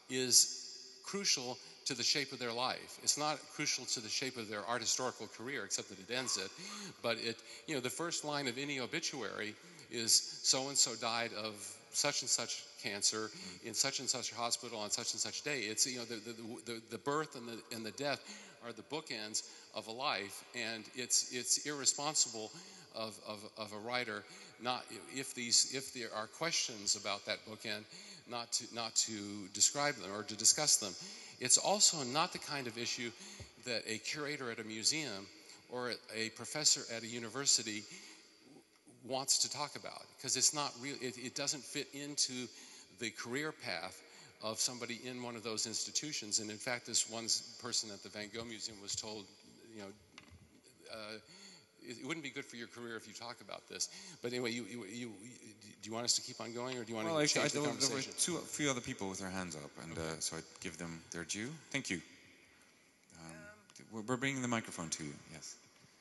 is crucial to the shape of their life. It's not crucial to the shape of their art historical career, except that it ends it. But it, you know, the first line of any obituary is so-and-so died of such and such cancer in such and such hospital on such and such day. It's, you know, the, the, the, the birth and the, and the death are the bookends of a life, and it's, it's irresponsible of, of, of a writer not, if these, if there are questions about that bookend, not to, not to describe them or to discuss them. It's also not the kind of issue that a curator at a museum or a professor at a university wants to talk about, because it's not real. It, it doesn't fit into the career path of somebody in one of those institutions. And in fact, this one person at the Van Gogh Museum was told, you know, uh, it wouldn't be good for your career if you talk about this. But anyway, you, you, you, do you want us to keep on going, or do you want well, to change I, the there, conversation? There were two, a few other people with their hands up, and okay. uh, so I'd give them their due. Thank you. Um, um, we're bringing the microphone to you, yes.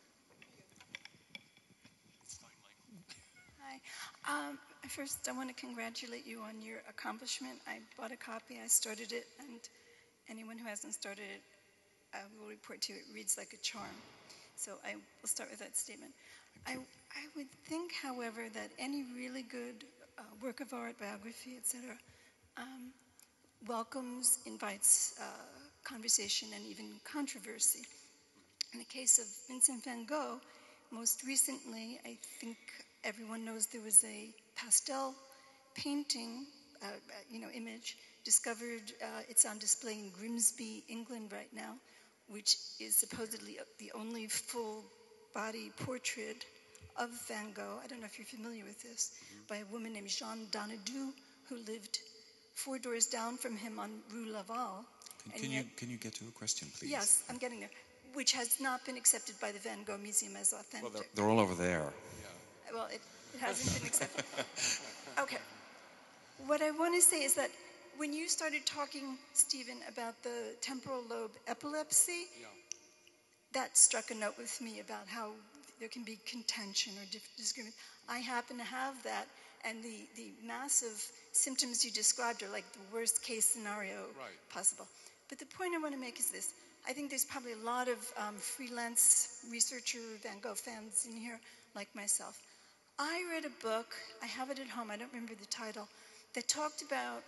Hi. Um, first, I want to congratulate you on your accomplishment. I bought a copy, I started it, and anyone who hasn't started it, I will report to you, it reads like a charm. So I will start with that statement. I, I would think, however, that any really good uh, work of art, biography, et cetera, um, welcomes, invites uh, conversation and even controversy. In the case of Vincent Van Gogh, most recently, I think everyone knows there was a pastel painting, uh, you know, image discovered. Uh, it's on display in Grimsby, England right now, which is supposedly the only full-body portrait of Van Gogh. I don't know if you're familiar with this, mm-hmm. by a woman named Jeanne Donadieu, who lived four doors down from him on Rue Laval. Can, can, yet, you, can you get to a question, please? Yes, I'm getting there. Which has not been accepted by the Van Gogh Museum as authentic. Well, they're, they're all over there. Yeah. Well, it, it hasn't been accepted. Okay. What I want to say is that when you started talking, Stephen, about the temporal lobe epilepsy, yeah. that struck a note with me about how there can be contention or disagreement. I happen to have that, and the, the massive symptoms you described are like the worst case scenario Right. possible. But the point I want to make is this. I think there's probably a lot of um, freelance researcher Van Gogh fans in here, like myself. I read a book, I have it at home, I don't remember the title, that talked about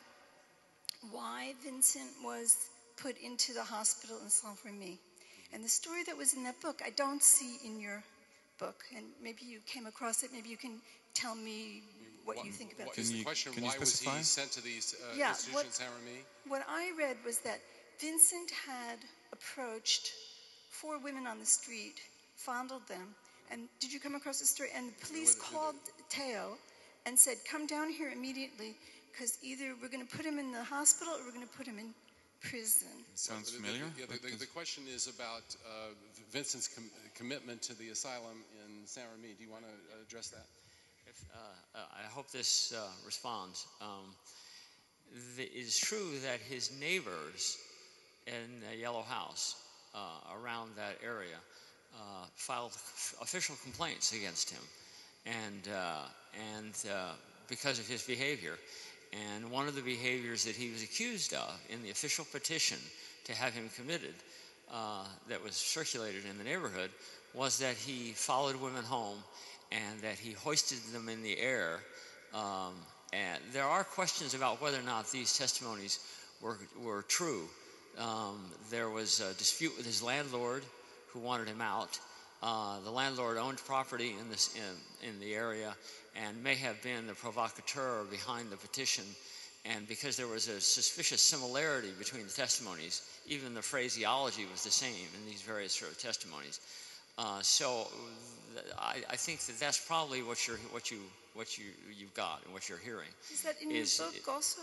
why Vincent was put into the hospital in Saint-Remy. And the story that was in that book, I don't see in your book. And maybe you came across it, maybe you can tell me what, what you think about what it. is Can the you, question, can you why was specify? he sent to these uh, Yeah, institutions what- in Saint-Remy? What I read was that Vincent had approached four women on the street, fondled them, and did you come across the story? And the police With- with called Theo and said, come down here immediately, because either we're going to put him in the hospital or we're going to put him in prison. Sounds The- the- familiar. yeah, the, the, the question is about uh, Vincent's com- commitment to the asylum in Saint-Remy. Do you want to address that? If, uh, uh, I hope this uh, responds. Um, the, it is true that his neighbors in the Yellow House uh, around that area uh, filed f- official complaints against him, and uh, and uh, because of his behavior. And one of the behaviors that he was accused of in the official petition to have him committed uh, that was circulated in the neighborhood was that he followed women home and that he hoisted them in the air. Um, and there are questions about whether or not these testimonies were, were true. Um, there was a dispute with his landlord who wanted him out. Uh, the landlord owned property in, this, in, in the area and may have been the provocateur behind the petition. And because there was a suspicious similarity between the testimonies, even the phraseology was the same in these various sort of testimonies. Uh, so th- I, I think that that's probably what you're, what you, what you, you've got and what you're hearing. Is that in Is- your book also?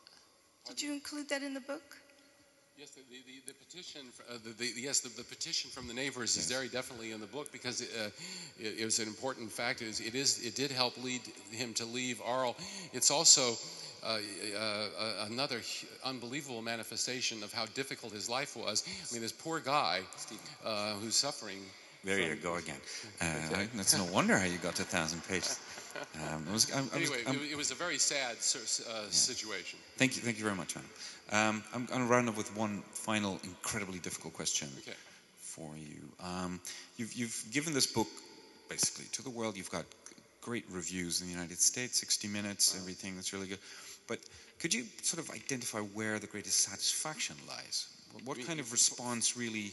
Did you include that in the book? Yes, the, the, the petition. Uh, the, the, yes, the, the petition from the neighbors yes. is very definitely in the book because it, uh, it, it was an important fact. It, was, it is. It did help lead him to leave Arles. It's also uh, uh, another unbelievable manifestation of how difficult his life was. I mean, this poor guy uh, who's suffering. There you go again. Uh, I, that's no wonder how you got to a thousand pages. Um, it was, I, I was, anyway, I'm, it was a very sad uh, yeah. situation. Thank you, thank you very much, Adam. Um, I'm going to round up with one final, incredibly difficult question okay. for you. Um, you've, you've given this book basically to the world. You've got great reviews in the United States, sixty minutes, uh, everything that's really good. But could you sort of identify where the greatest satisfaction lies? What kind of response really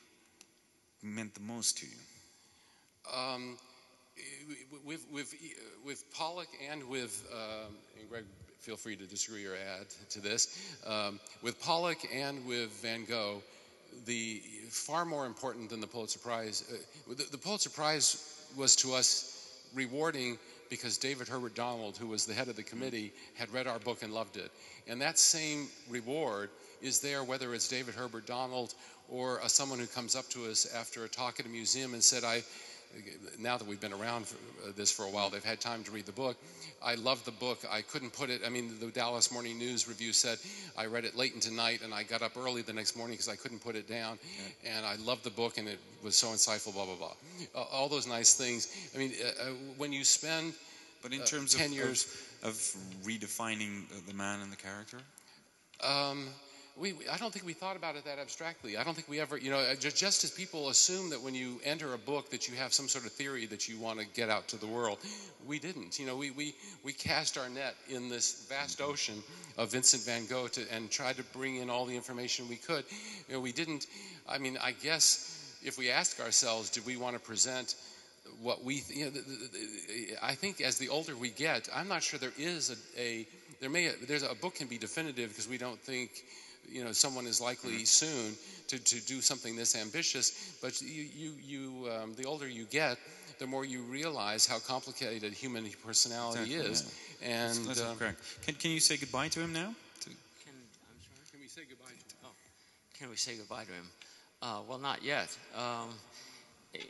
meant the most to you? Um, with with with Pollock and with um, and Greg, feel free to disagree or add to this. Um, with Pollock and with Van Gogh, the far more important than the Pulitzer Prize. Uh, the, the Pulitzer Prize was to us rewarding because David Herbert Donald, who was the head of the committee, had read our book and loved it, and that same reward is there whether it's David Herbert Donald or uh, someone who comes up to us after a talk at a museum and said, I. Now that we've been around for uh, this for a while, they've had time to read the book. I love the book. I couldn't put it, I mean, the Dallas Morning News review said, I read it late into night and I got up early the next morning because I couldn't put it down. Okay. And I loved the book and it was so insightful, blah, blah, blah. Uh, all those nice things. I mean, uh, when you spend But in uh, terms ten of, years... Of, of redefining the man and the character? Um, We, I don't think we thought about it that abstractly. I don't think we ever, you know, just, just as people assume that when you enter a book that you have some sort of theory that you want to get out to the world, we didn't. You know, we, we, we cast our net in this vast ocean of Vincent Van Gogh to, and tried to bring in all the information we could. You know, we didn't, I mean, I guess if we ask ourselves, did we want to present what we, you know, the, the, the, I think as the older we get, I'm not sure there is a, a there may, there's a, a book can be definitive because we don't think, you know, someone is likely soon to, to do something this ambitious. But you, you, you um, the older you get, the more you realize how complicated human personality exactly, is. Yeah. And that's, that's um, correct. Can, can you say goodbye to him now? To... Can, I'm sorry? Can we say goodbye to him? Oh, can we say goodbye to him? Uh, well, not yet. Um, yeah.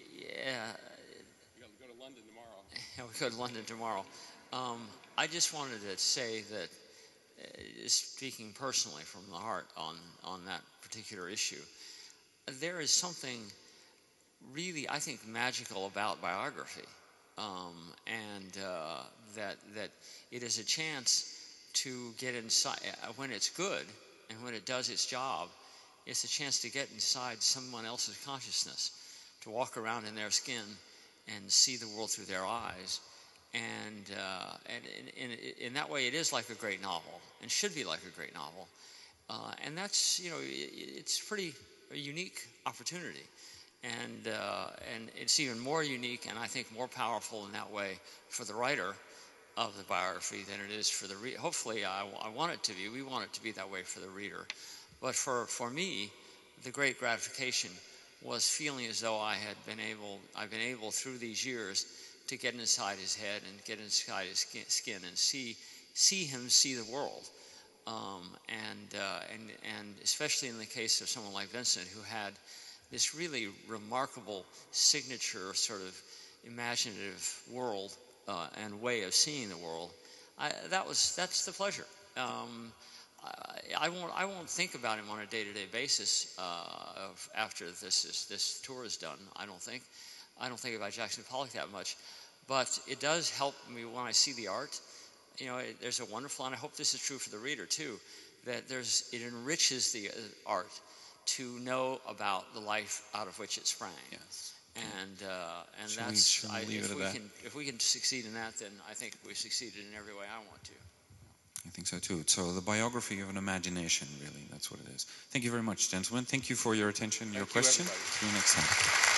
We got to go to London tomorrow. Yeah, we go to London tomorrow. Um, I just wanted to say that, uh, speaking personally from the heart on, on that particular issue, there is something really, I think, magical about biography, um, and uh, that that it is a chance to get inside when it's good and when it does its job. It's a chance to get inside someone else's consciousness, to walk around in their skin and see the world through their eyes. And, uh, and in, in, in that way, it is like a great novel, and should be like a great novel. Uh, and that's, you know, it, it's pretty a unique opportunity. And, uh, and it's even more unique, and I think more powerful in that way for the writer of the biography than it is for the reader. Hopefully, I, I want it to be. We want it to be that way for the reader. But for, for me, the great gratification was feeling as though I had been able, I've been able through these years to get inside his head and get inside his skin and see see him see the world. Um, and, uh, and, and especially in the case of someone like Vincent, who had this really remarkable signature sort of imaginative world uh, and way of seeing the world, I, that was, that's the pleasure. Um, I, I won't. I won't think about him on a day-to-day basis uh, of, after this is, this tour is done. I don't think. I don't think about Jackson Pollock that much, but it does help me when I see the art. You know, it, there's a wonderful, and I hope this is true for the reader too, that there's it enriches the uh, art to know about the life out of which it sprang. Yes. And uh, and Shall we- that's shall we I, leave if it at we that? can if we can succeed in that, then I think we've succeeded in every way I want to. I think so too. So the biography of an imagination, really, that's what it is. Thank you very much, gentlemen. Thank you for your attention, your Thank you, question. everybody. See you next time.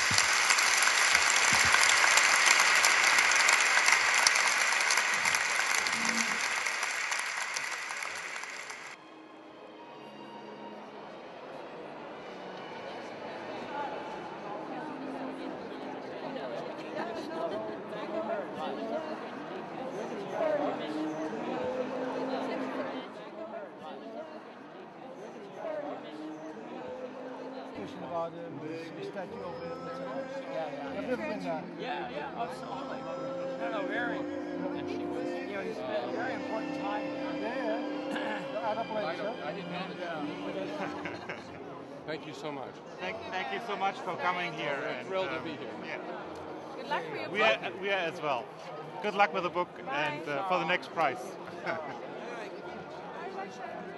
About the statue of it. Yeah, yeah. Yeah, yeah, absolutely. No, no, very. And she was, you know, he spent a very important time there. Yeah, other place, huh? I didn't know that. Thank you so much. Thank, thank you so much for coming here. We're and, thrilled um, to be here. Yeah. Good luck for your We book. are, we are as well. Good luck with the book and uh, for the next prize.